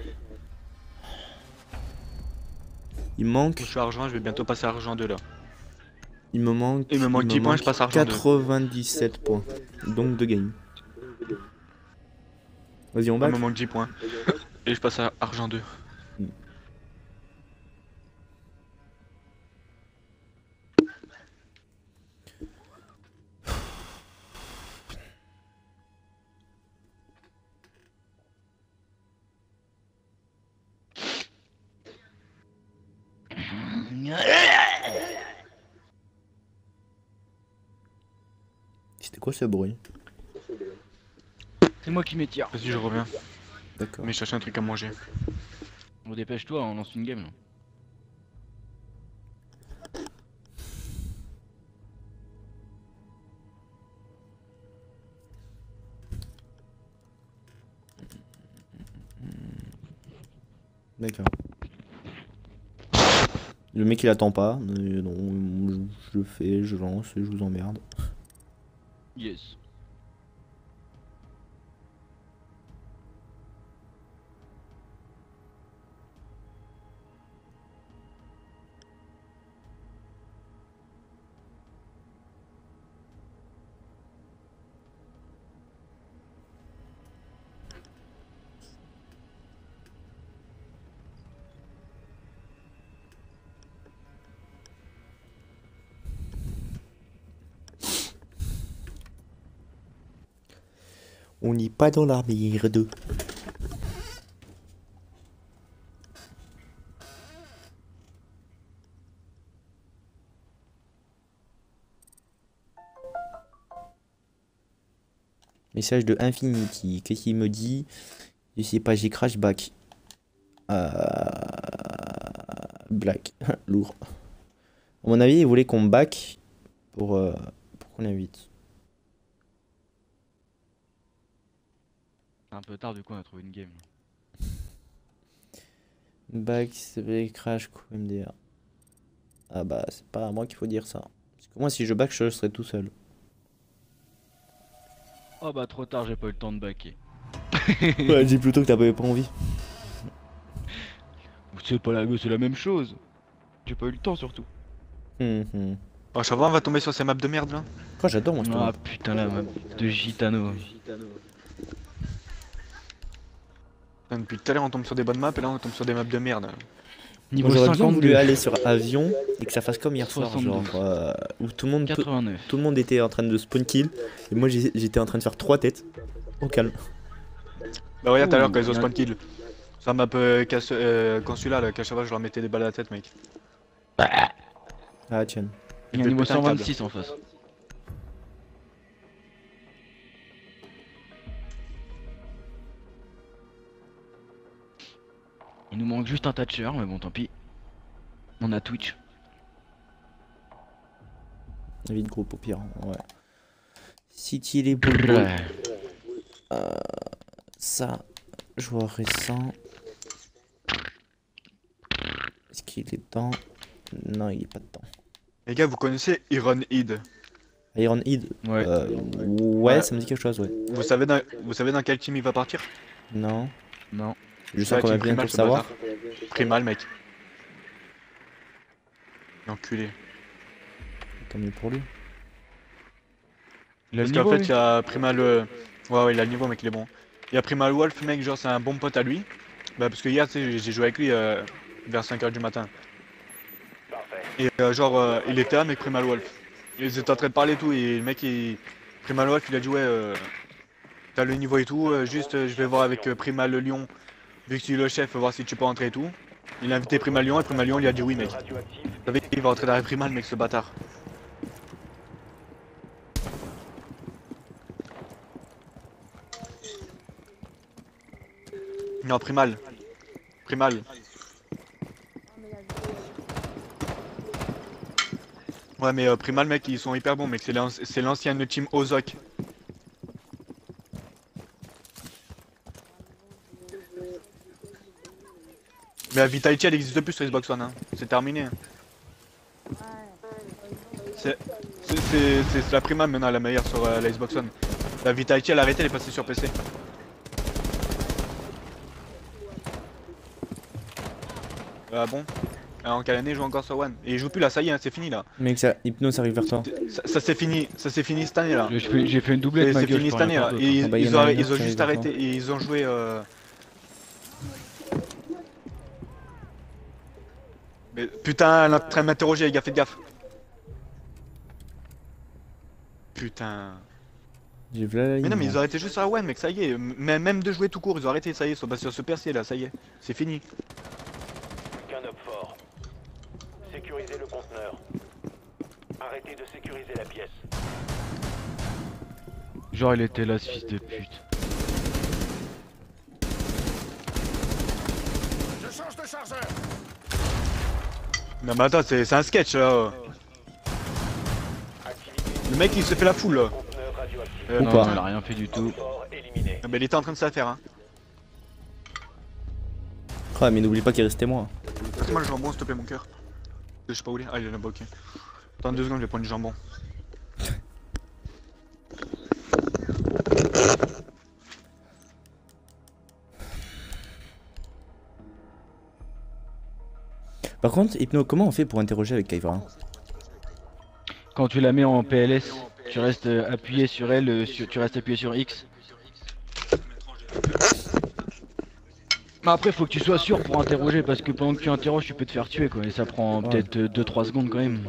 Speaker 1: Il me manque.
Speaker 5: Je suis argent, je vais bientôt passer à argent 2 là.
Speaker 1: Il me manque.
Speaker 5: Il me manque 10 points, je passe argent 2.
Speaker 1: 97 points. Donc 2 gains. Vas-y, on
Speaker 5: Il
Speaker 1: back.
Speaker 5: me manque 10 points. Et je passe à argent 2.
Speaker 1: C'était quoi ce bruit?
Speaker 7: C'est moi qui m'étire.
Speaker 5: Vas-y, je reviens.
Speaker 1: D'accord.
Speaker 5: Mais je cherche un truc à manger.
Speaker 7: Bon, dépêche-toi, on lance une game là.
Speaker 1: D'accord. Le mec il attend pas. Non, je fais, je lance et je vous emmerde.
Speaker 7: Yes.
Speaker 1: On n'est pas dans la merde. Message de Infinity. Qu'est-ce qu'il me dit? Je sais pas, j'ai crash back. Black. Lourd. À mon avis, il voulait qu'on back pour qu'on invite.
Speaker 7: C'est un peu tard, du coup, on a trouvé une game.
Speaker 1: Back, c'est crash, MDR. Ah bah, c'est pas à moi qu'il faut dire ça. Parce que moi, si je back, je serai tout seul.
Speaker 7: Oh bah, trop tard, j'ai pas eu le temps de backer.
Speaker 1: Ouais, dis plutôt que t'avais pas envie.
Speaker 7: C'est pas c'est la même chose. J'ai pas eu le temps surtout.
Speaker 5: Oh, ça va, on va tomber sur ces maps de merde là.
Speaker 1: Quoi, j'adore moi ce
Speaker 7: Ah
Speaker 1: truc.
Speaker 7: putain, la map de Gitano.
Speaker 5: Putain, depuis tout à l'heure on tombe sur des bonnes maps et là on tombe sur des maps de merde.
Speaker 7: Niveau
Speaker 1: J'aurais bien voulu
Speaker 7: 52.
Speaker 1: aller sur avion et que ça fasse comme hier soir,
Speaker 7: 72.
Speaker 1: genre où tout le monde
Speaker 7: 89.
Speaker 1: tout le monde était en train de spawn kill et moi j'étais en train de faire 3 têtes au calme.
Speaker 5: Bah regarde tout à l'heure quand ils ont
Speaker 7: Ouh,
Speaker 5: spawn kill. Sur la map consulat là, qu'à chaque fois je leur mettais des balles à la tête mec.
Speaker 1: Ah tiens.
Speaker 7: Il y a un niveau 126 en face. Il nous manque juste un Thatcher, mais bon tant pis. On a Twitch.
Speaker 1: Vite groupe au pire, ouais. City les boules. Ça, joueur récent. Est-ce qu'il est dedans? Non, il est pas dedans.
Speaker 5: Les gars, vous connaissez Iron Head?
Speaker 1: Iron Head?
Speaker 7: Ouais.
Speaker 1: Ouais, ça me dit quelque chose, ouais.
Speaker 5: Vous savez dans quel team il va partir?
Speaker 1: Non.
Speaker 7: Non.
Speaker 1: Je sais qu'on va bien pour le savoir.
Speaker 5: Primal mec. L'enculé.
Speaker 1: Tant mieux pour lui.
Speaker 7: Il a le
Speaker 5: Parce qu'en
Speaker 7: niveau,
Speaker 5: fait
Speaker 7: lui.
Speaker 5: il y a Primal... Ouais il a le niveau mec, il est bon. Il y a Primal Wolf mec, genre c'est un bon pote à lui. Bah parce que hier tu sais j'ai joué avec lui vers 5h du matin. Et genre il était là mec Primal Wolf. Ils étaient en train de parler et tout et le mec Primal Wolf il a dit ouais t'as le niveau et tout, juste je vais voir avec Primal Lyon. Vu que tu es le chef, voir si tu peux rentrer et tout. Il a invité Primal Lyon et Primal Lyon lui a dit oui mec. Vous savez il va rentrer dans la Primal mec ce bâtard. Non Primal. Primal. Ouais mais Primal mec ils sont hyper bons mec, c'est l'ancien team Ozok. Mais la Vitality elle existe plus sur Xbox One hein. C'est terminé. C'est la Primal maintenant la meilleure sur la Xbox One. La Vitality elle a arrêté, elle est passée sur PC. Ah bon? En quelle année il joue encore sur One? Et il joue plus là, ça y est, c'est fini là.
Speaker 1: Mec, ça, Hypnose arrive vers toi.
Speaker 5: Ça c'est fini cette année là.
Speaker 7: J'ai fait une doublette, ma
Speaker 5: C'est
Speaker 7: gueule.
Speaker 5: fini
Speaker 7: je
Speaker 5: cette année
Speaker 7: parle
Speaker 5: là.
Speaker 7: pas
Speaker 5: Et
Speaker 7: d'autre.
Speaker 1: bah, y en
Speaker 5: ils
Speaker 1: a
Speaker 5: ont,
Speaker 1: un
Speaker 5: ils
Speaker 1: autre
Speaker 5: ont
Speaker 1: qui
Speaker 5: juste
Speaker 1: arrive vers
Speaker 5: arrêté et ils ont joué. Mais putain, elle est en train de m'interroger les gars, faites gaffe. Putain.
Speaker 1: J'ai vu la ligne.
Speaker 5: Mais non, mais
Speaker 1: là.
Speaker 5: ils ont arrêté juste sur la One mec, ça y est. Même de jouer tout court, ils ont arrêté, ça y est, ils sont passés sur ce percier là, ça y est. C'est fini.
Speaker 4: Qu'un homme fort. Sécurisez le conteneur. Arrêtez de sécuriser la pièce.
Speaker 7: Genre il était là ce fils de pute.
Speaker 2: Je change de chargeur.
Speaker 5: Non mais attends, c'est un sketch là. Le mec il se fait la foule là.
Speaker 4: Conteneur radioactif.
Speaker 1: Ou
Speaker 7: Non,
Speaker 1: pas.
Speaker 7: non, il a rien fait du tout.
Speaker 4: Fort éliminé.
Speaker 5: Ah, mais il était en train de se la faire hein.
Speaker 1: Ouais, mais n'oublie pas qu'il restait moi.
Speaker 5: Passe-moi le jambon s'il te plaît mon cœur. Je sais pas où il est. Ah il est là-bas, ok. Attends 2 secondes, je vais prendre du jambon.
Speaker 1: Par contre, Hypno, comment on fait pour interroger avec Kyvra?
Speaker 7: Quand tu la mets en PLS, tu restes appuyé sur elle, tu restes appuyé sur X. Mais après faut que tu sois sûr pour interroger parce que pendant que tu interroges tu peux te faire tuer quoi et ça prend
Speaker 1: Ouais.
Speaker 7: peut-être 2-3 secondes quand même.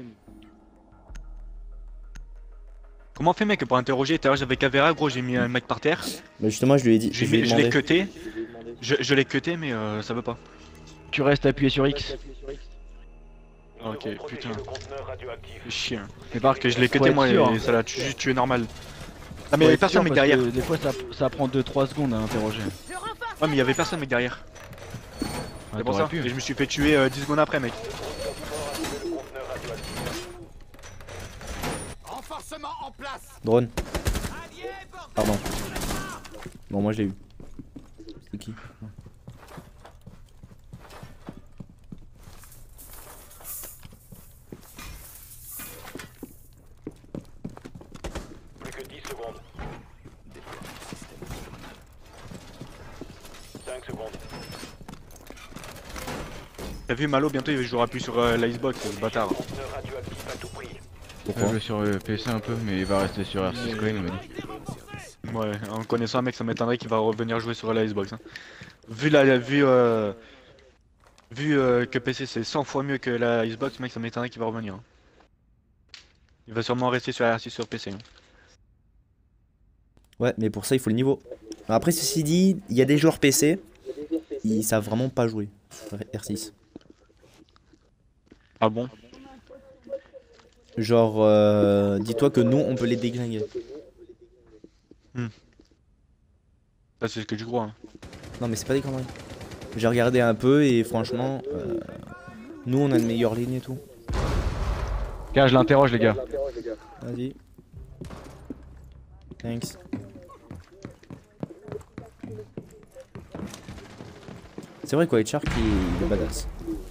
Speaker 5: Comment on fait mec pour interroger? Tout à l'heure j'avais Cavera, gros j'ai mis un mec par terre.
Speaker 1: Bah justement, je lui ai dit. Je lui ai
Speaker 5: Je l'ai
Speaker 1: demandé.
Speaker 5: cuté. Je l'ai cuté mais ça veut pas.
Speaker 7: Tu restes appuyé sur X.
Speaker 4: Nous
Speaker 5: Ok,
Speaker 4: devons protéger
Speaker 5: putain.
Speaker 4: le conteneur radioactif.
Speaker 5: C'est chiant.
Speaker 7: Mais par
Speaker 5: Que je l'ai
Speaker 7: faut
Speaker 5: cuté
Speaker 7: être
Speaker 5: moi
Speaker 7: sûr,
Speaker 5: et
Speaker 7: hein.
Speaker 5: ça l'a juste tué normal. Ah mais
Speaker 7: Faut
Speaker 5: il y avait
Speaker 7: être
Speaker 5: personne
Speaker 7: sûr
Speaker 5: mec
Speaker 7: parce
Speaker 5: derrière.
Speaker 7: que des fois ça prend 2-3 secondes à interroger.
Speaker 3: Je renforce.
Speaker 5: Ouais mais il y avait personne mec derrière.
Speaker 7: Ah,
Speaker 5: C'est pour
Speaker 7: t'aurais
Speaker 5: ça.
Speaker 7: pu.
Speaker 5: Et je me suis fait tuer 10 secondes après mec.
Speaker 4: Le conteneur radioactif.
Speaker 2: Renforcement en place.
Speaker 1: Drone.
Speaker 2: Allié, bordel.
Speaker 1: Pardon. Bon, moi je l'ai eu. C'est qui?
Speaker 4: Plus que 10 secondes. 5 secondes.
Speaker 5: T'as vu Malo bientôt il jouera plus sur la Xbox ce bâtard.
Speaker 4: Conteneur radioactif à tout prix.
Speaker 1: Pourquoi?
Speaker 7: Je sur PC un peu mais il va rester sur R6 quand même il m'a dit.
Speaker 5: Ouais, en connaissant un mec, ça m'étonnerait qu'il va revenir jouer sur la Xbox. Hein. Vu que PC c'est 100 fois mieux que la Xbox, mec, ça m'étonnerait qu'il va revenir. Hein. Il va sûrement rester sur la R6 sur PC. Hein.
Speaker 1: Ouais, mais pour ça, il faut le niveau. Après, ceci dit, il y a des joueurs PC, ils savent vraiment pas jouer sur R6.
Speaker 5: Ah bon?
Speaker 1: Genre, dis-toi que nous, on peut les déglinguer.
Speaker 5: Ça, c'est ce que tu crois. Hein.
Speaker 1: Non, mais c'est pas des conneries. J'ai regardé un peu et franchement, nous, on a de meilleures lignes et tout.
Speaker 7: Gars, je l'interroge, les gars.
Speaker 1: Vas-y. Thanks. C'est vrai quoi, Shark il est badass.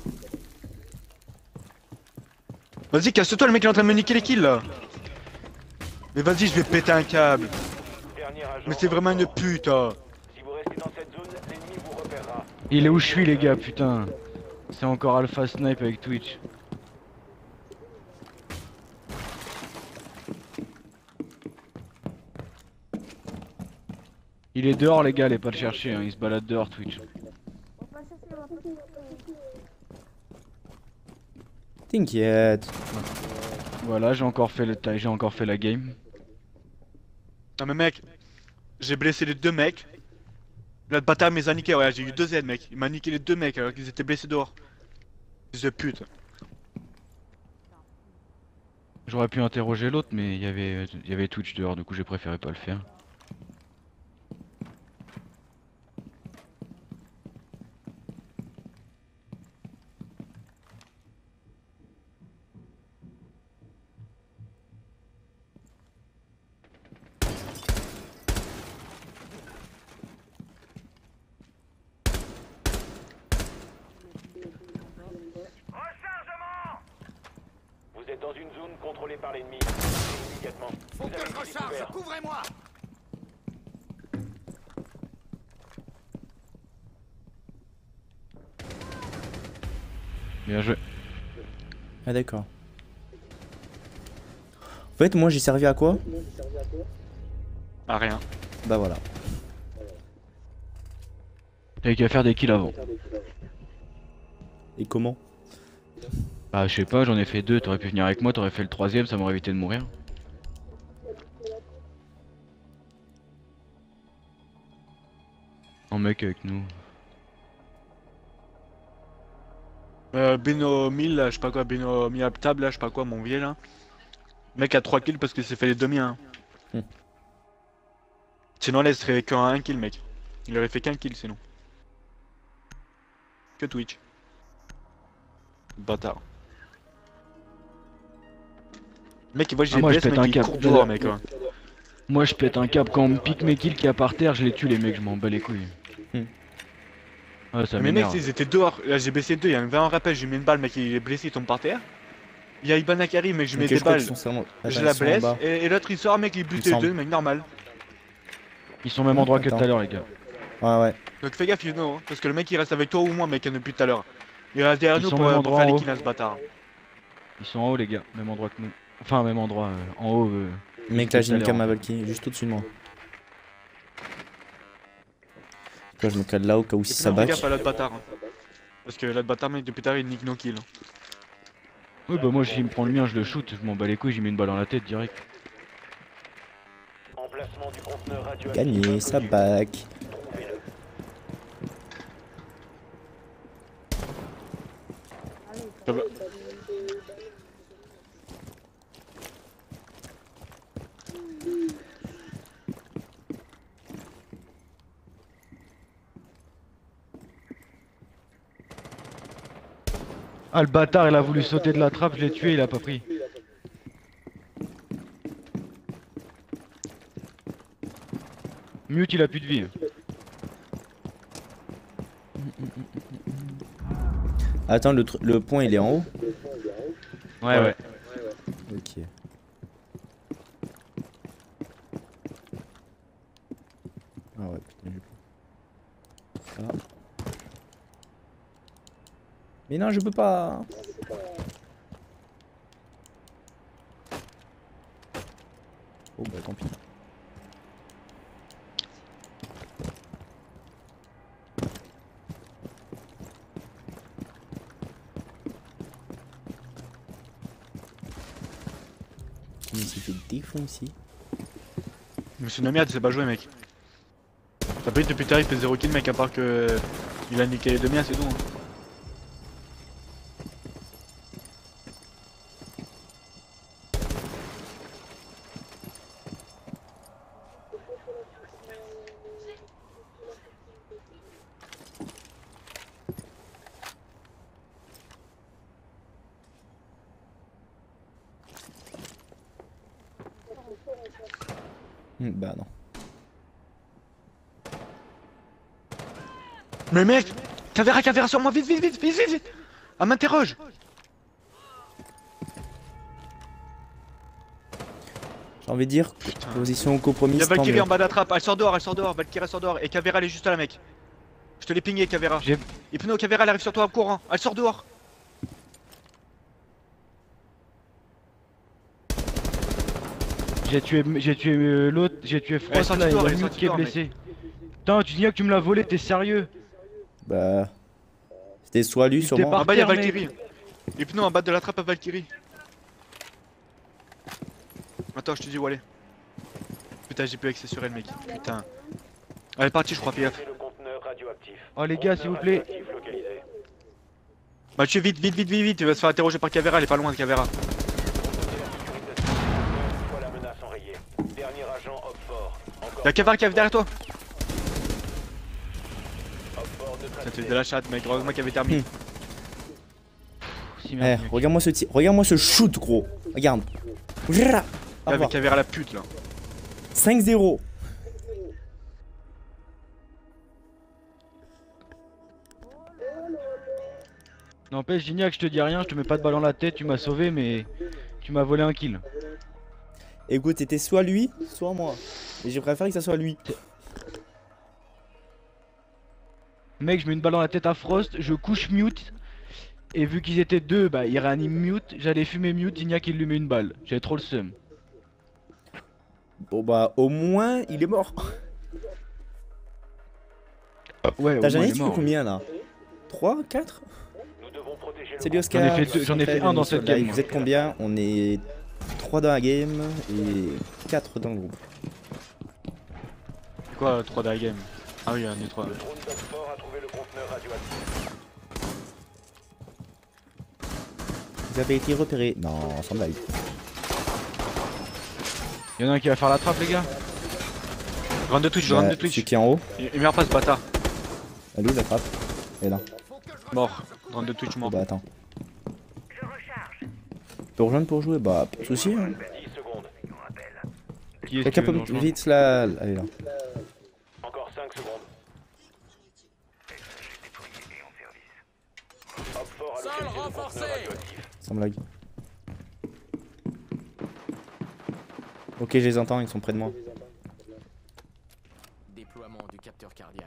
Speaker 5: Vas-y, casse-toi, le mec il est en train de me niquer les kills là. Mais vas-y, je vais péter un câble.
Speaker 4: Dernier agent.
Speaker 5: Mais c'est vraiment une pute. Hein.
Speaker 4: Si vous restez dans cette zone, l'ennemi vous repérera.
Speaker 7: Il est où je suis, les gars, putain. C'est encore Alpha Snipe avec Twitch. Il est dehors, les gars, allez pas le chercher, hein. Il se balade dehors, Twitch.
Speaker 1: T'inquiète.
Speaker 7: Voilà, j'ai encore fait la game.
Speaker 5: Non mais mec, j'ai blessé les deux mecs. Là, le bâtard m'a niqué, ouais, j'ai eu 2 aides mec. Il m'a niqué les deux mecs alors qu'ils étaient blessés dehors. Fils de pute.
Speaker 7: J'aurais pu interroger l'autre, mais il y avait Twitch dehors, du coup j'ai préféré pas le faire.
Speaker 4: Vous êtes dans une zone contrôlée par l'ennemi. Immédiatement.
Speaker 2: Faut que je recharge, couvrez-moi.
Speaker 7: Bien joué.
Speaker 1: Ah d'accord. En fait, moi j'ai servi à quoi?
Speaker 5: Ah rien.
Speaker 1: Bah voilà.
Speaker 7: T'avais qu'à faire des kills avant.
Speaker 1: Et comment?
Speaker 7: Bah je sais pas, j'en ai fait 2, t'aurais pu venir avec moi, t'aurais fait le 3ème, ça m'aurait évité de mourir. Un mec avec nous.
Speaker 5: Beno 1000, là, je sais pas quoi, Beno 1000 à table, là, je sais pas quoi, mon vieil là. Le mec a 3 kills parce qu'il s'est fait les demi. Hein. Sinon, là, il serait qu'un 1 kill, mec. Il aurait fait qu'un kill sinon. Que Twitch. Bâtard. Mec, moi j'ai
Speaker 7: moi, je
Speaker 5: blessé,
Speaker 7: pète
Speaker 5: mec,
Speaker 7: un
Speaker 5: il
Speaker 7: câble.
Speaker 5: court dehors, mec. Ouais.
Speaker 7: Moi je pète un câble, quand on me pique mes kills qu'il y a par terre, je les tue les mecs, je m'en bats les couilles. Ouais, ça
Speaker 5: Mais mec,
Speaker 7: m'énerve.
Speaker 5: ils étaient dehors. Là, j'ai baissé 2, il y a un 20 en rappel, je lui mets une balle, mec, il est blessé, il tombe par terre. Il y a Ibana qui arrive, mec, je lui mets des balles. Je la blesse, et l'autre il sort, mec, il bute les deux, mec, normal.
Speaker 7: Ils sont au même endroit que tout à l'heure, les gars.
Speaker 1: Ouais, ouais.
Speaker 5: Donc fais gaffe, Yuno, hein, parce que le mec il reste avec toi ou moi, mec, depuis tout à l'heure. Il reste derrière
Speaker 7: Ils
Speaker 5: nous
Speaker 7: sont
Speaker 5: pour
Speaker 7: au même endroit
Speaker 5: faire les
Speaker 7: en haut.
Speaker 5: kills à ce bâtard.
Speaker 7: Ils sont en haut, les gars, même endroit que nous. Enfin, même endroit, en haut.
Speaker 1: Mec, là j'ai une cam à Valky, juste au-dessus de moi. Quoi, je me cale là au cas où si ça
Speaker 5: Fais
Speaker 1: back.
Speaker 5: gaffe à l'autre bâtard. Hein. Parce que l'autre bâtard, mec, depuis tout à l'heure, il nique nos kills. Hein.
Speaker 7: Oui, bah moi, s'il me prend le mien, je le shoot, je m'en bats les couilles, j'y mets une balle dans la tête direct.
Speaker 4: Emplacement du conteneur radioactif.
Speaker 1: Gagné, ça back.
Speaker 4: Trouvez-le.
Speaker 5: Ça va.
Speaker 7: Ah, le bâtard, il a voulu sauter de la trappe, je l'ai tué, il a pas pris. Mute, il a plus de vie.
Speaker 1: Attends, le point il est en haut?
Speaker 7: Ouais.
Speaker 1: Ok. Ah ouais, putain, j'ai pas. Ah. Mais non, je peux pas. Oh bah tant pis. Il s'est fait défoncer.
Speaker 5: Mais c'est une merde, il sait pas jouer, mec. T'as pas eu depuis tard, il fait 0 kill, mec, à part que. Il a niqué les deux miens, c'est tout. Hein.
Speaker 1: Bah non.
Speaker 5: Mais mec, Cavéra sur moi, vite, vite, vite, vite, vite, vite. Ah, m'interroge.
Speaker 1: J'ai envie de dire, position compromis.
Speaker 5: Il y a
Speaker 1: tant
Speaker 5: Valkyrie
Speaker 1: mieux.
Speaker 5: en bas de la trappe, elle sort dehors, Valkyrie elle sort dehors, et Cavéra elle est juste là, mec. Je te l'ai pingé, Cavéra. Et Pno, Cavéra elle arrive sur toi en courant, elle sort dehors.
Speaker 7: J'ai tué l'autre, j'ai tué
Speaker 5: Elle est
Speaker 7: Frost
Speaker 5: sortie
Speaker 7: là, il y
Speaker 5: dehors,
Speaker 7: a
Speaker 5: elle est
Speaker 7: Mute
Speaker 5: sortie
Speaker 7: qui est
Speaker 5: dehors, mec.
Speaker 7: blessé. Putain, tu dis que tu me l'as volé, t'es sérieux?
Speaker 1: Bah. C'était soit lui,
Speaker 7: Il
Speaker 1: soit
Speaker 7: était
Speaker 1: moi.
Speaker 7: par
Speaker 5: En bas y'a
Speaker 7: terre,
Speaker 5: Valkyrie. Et Pno en bas de la trappe à Valkyrie. Attends, je te dis où elle est. Putain, j'ai plus accès sur elle, mec. Putain. Elle est partie, je crois, PF.
Speaker 4: Le conteneur radioactif.
Speaker 7: Oh les gars, s'il vous plaît.
Speaker 4: Radioactif localisé.
Speaker 5: Bah, tu es vite, vite, vite, vite, vite. Il va se faire interroger par Cavéra, elle est pas loin de Cavéra.
Speaker 4: Une fois la menace enrayée. Dernier agent Hopfort. Encore
Speaker 5: Y'a Cavéra qui arrive derrière toi.
Speaker 4: Hopfort
Speaker 5: Ça
Speaker 4: neutralisé.
Speaker 5: fait de la chatte, mec. Heureusement qu'il y avait terminé.
Speaker 7: Si,
Speaker 1: Eh,
Speaker 7: merde, mec.
Speaker 1: regarde-moi ce tir. Regarde-moi ce shoot, gros. Regarde. Vrrra. Au
Speaker 5: Avec
Speaker 1: revoir.
Speaker 5: Cavéra la pute, là.
Speaker 1: 5-0.
Speaker 7: N'empêche, Gignac, je te dis rien, je te mets pas de balle dans la tête, tu m'as sauvé, mais tu m'as volé un kill.
Speaker 1: Écoute, c'était soit lui, soit moi. Et j'ai préféré que ça soit lui.
Speaker 7: Mec, je mets une balle dans la tête à Frost, je couche Mute, et vu qu'ils étaient deux, bah il réanime Mute, j'allais fumer Mute, Gignac il lui met une balle. J'avais trop le seum.
Speaker 1: Bon bah, au moins, il est mort.
Speaker 7: Ouais,
Speaker 1: T'as
Speaker 7: au moins,
Speaker 1: jamais
Speaker 7: il est
Speaker 1: tué
Speaker 7: mort.
Speaker 1: combien là 3, 4?
Speaker 4: Nous devons protéger le
Speaker 1: Salut Oscar.
Speaker 7: J'en ai fait un dans cette game,
Speaker 1: Vous êtes combien? On est 3 dans la game et 4 dans le groupe.
Speaker 5: C'est quoi 3 die game? Ah oui, on est 3.
Speaker 4: drone d'Hopfort a trouvé le conteneur radioactif.
Speaker 1: Vous avez été repéré. Non, sans blague.
Speaker 7: Y'en a un qui va faire la trappe, les gars.
Speaker 5: Run de Twitch,
Speaker 1: Bah,
Speaker 5: run de
Speaker 1: celui
Speaker 5: Twitch.
Speaker 1: qui est en haut.
Speaker 5: Il meurt pas ce bâtard.
Speaker 1: Allez, la frappe. Elle est là.
Speaker 5: Mort. Run de Twitch
Speaker 1: Oh,
Speaker 5: mort.
Speaker 1: bah attends. Tu peux rejoindre pour jouer? Bah, pas de soucis. Hein.
Speaker 4: 10 secondes.
Speaker 7: Qui est-ce
Speaker 1: Quelqu'un
Speaker 7: qui veut
Speaker 1: peut
Speaker 7: nous rejoindre?
Speaker 1: vite là. Elle est là.
Speaker 4: Encore 5 secondes. Hopfort a localisé le conteneur radioactif.
Speaker 1: Sans blague. Ok, je les entends, ils sont près de moi.
Speaker 2: Déploiement du capteur cardiaque.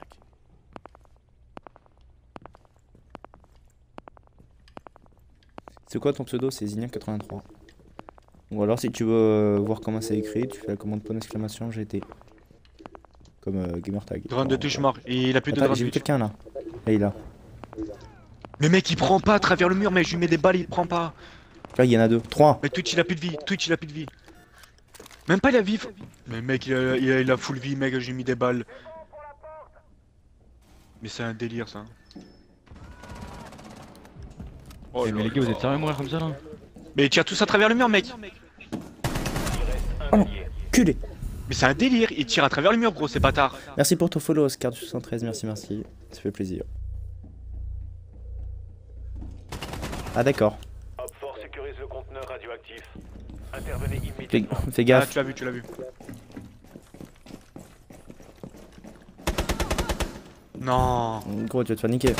Speaker 1: C'est quoi ton pseudo? C'est Zignac83. Ou alors si tu veux voir comment c'est écrit, tu fais la commande point d'exclamation GT. Comme gamertag.
Speaker 5: Run de Twitch mort. Et il a plus de
Speaker 1: Attends,
Speaker 5: run
Speaker 1: j'ai vu
Speaker 5: Twitch.
Speaker 1: quelqu'un là. Là, il est là.
Speaker 5: Mais mec, il prend pas à travers le mur, mais je lui mets des balles, il prend pas.
Speaker 1: Là, il y en a 2. 3.
Speaker 5: Mais Twitch il a plus de vie, Twitch il a plus de vie. Même pas il a vif. Mais mec, il a full vie, mec, j'ai mis des balles. Mais c'est un délire ça. Oh
Speaker 7: Eh, mais les gars, vous êtes sérieux, mourir comme ça là?
Speaker 5: Mais il tire tous à travers le mur, mec.
Speaker 1: Oh, culé.
Speaker 5: Mais c'est un délire, il tire à travers le mur, gros, c'est bâtard.
Speaker 1: Merci pour ton follow, Oscar du 73. Merci, merci. Ça fait plaisir. Ah, d'accord.
Speaker 4: Hopfort sécurise le conteneur radioactif. Intervenez
Speaker 1: Fais,
Speaker 4: immédiatement.
Speaker 1: fais
Speaker 5: Ah,
Speaker 1: gaffe.
Speaker 5: tu l'as vu, tu l'as vu. Non.
Speaker 1: Gros, tu vas te faire niquer.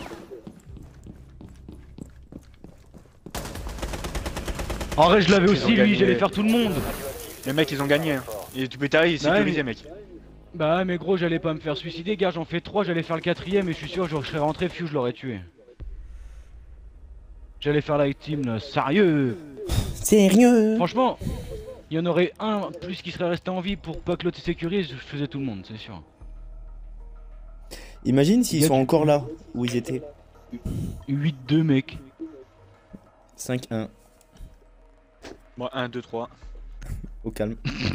Speaker 7: En vrai, je l'avais
Speaker 5: Ils ont
Speaker 7: aussi, lui,
Speaker 5: gagné.
Speaker 7: j'allais faire tout le monde.
Speaker 5: Les mecs, ils ont gagné. Hein. Et tu peux t'arriver, il est
Speaker 7: Ouais,
Speaker 5: sécurisé,
Speaker 7: mais-
Speaker 5: mec.
Speaker 7: Bah, mais gros, j'allais pas me faire suicider, gars, j'en fais 3, j'allais faire le 4ème et je suis sûr, je serais rentré, Fiu, je l'aurais tué. J'allais faire la team là, sérieux.
Speaker 1: Sérieux?
Speaker 7: Franchement, il y en aurait un plus qui serait resté en vie pour pas que l'autre sécurise, je faisais tout le monde, c'est sûr.
Speaker 1: Imagine s'ils
Speaker 7: Gars,
Speaker 1: sont
Speaker 7: tu-
Speaker 1: encore là où ils étaient.
Speaker 7: 8-2, mec.
Speaker 1: 5-1.
Speaker 5: Bon, 1, 2, 3.
Speaker 1: Au calme.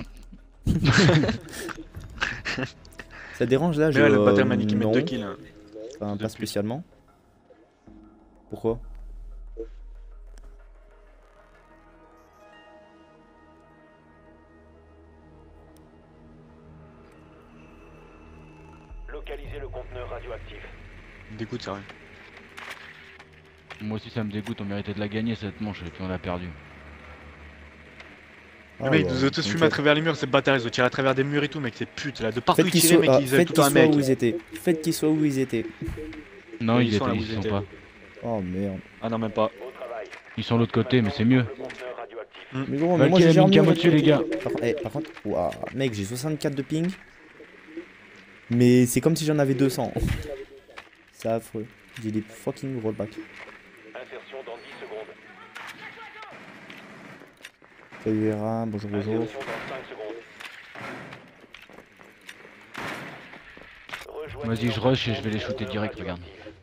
Speaker 1: Ça dérange là,
Speaker 5: Mais ouais, le batteur m'a dit qu'il met
Speaker 1: non.
Speaker 5: 2 kills. Hein.
Speaker 1: Enfin, pas spécialement. Pourquoi?
Speaker 4: Localisez le conteneur radioactif.
Speaker 5: Il me dégoûte, ça, ouais.
Speaker 7: Moi aussi ça me dégoûte, on méritait de la gagner cette manche et puis on l'a perdu.
Speaker 5: Le mec, ils nous ont tous fumé à travers les murs, ces bâtards, ils ont tiré à travers des murs et tout, mec, c'est pute là. De partout
Speaker 1: Faites
Speaker 5: ils
Speaker 1: qu'ils
Speaker 5: tiraient,
Speaker 1: soient,
Speaker 5: mec, ils avaient
Speaker 1: faites
Speaker 5: tout
Speaker 1: qu'ils
Speaker 5: un
Speaker 1: soient
Speaker 5: mec.
Speaker 1: où ils étaient. Faites qu'ils soient où ils étaient.
Speaker 7: Non,
Speaker 5: Ils sont là où
Speaker 7: ils
Speaker 5: ils
Speaker 7: sont
Speaker 5: étaient.
Speaker 7: pas.
Speaker 1: Oh merde.
Speaker 5: Ah non, même pas.
Speaker 4: Au travail.
Speaker 7: Ils sont de l'autre côté, mais c'est mieux.
Speaker 4: Le conteneur radioactif.
Speaker 1: Mais gros, mais
Speaker 7: Valky
Speaker 1: moi j'ai
Speaker 7: a mis
Speaker 1: jamais
Speaker 7: une cam au-dessus, les gars.
Speaker 1: Par contre, ouah, mec, j'ai 64 de ping. Mais c'est comme si j'en avais 200. C'est affreux. J'ai des fucking rollbacks.
Speaker 4: Insertion dans 10 secondes.
Speaker 1: Salut Vera, bonjour, bonjour.
Speaker 4: Insertion dans 5 secondes. Rejoignez
Speaker 7: Vas-y, je rush et je vais les shooter direct, regarde.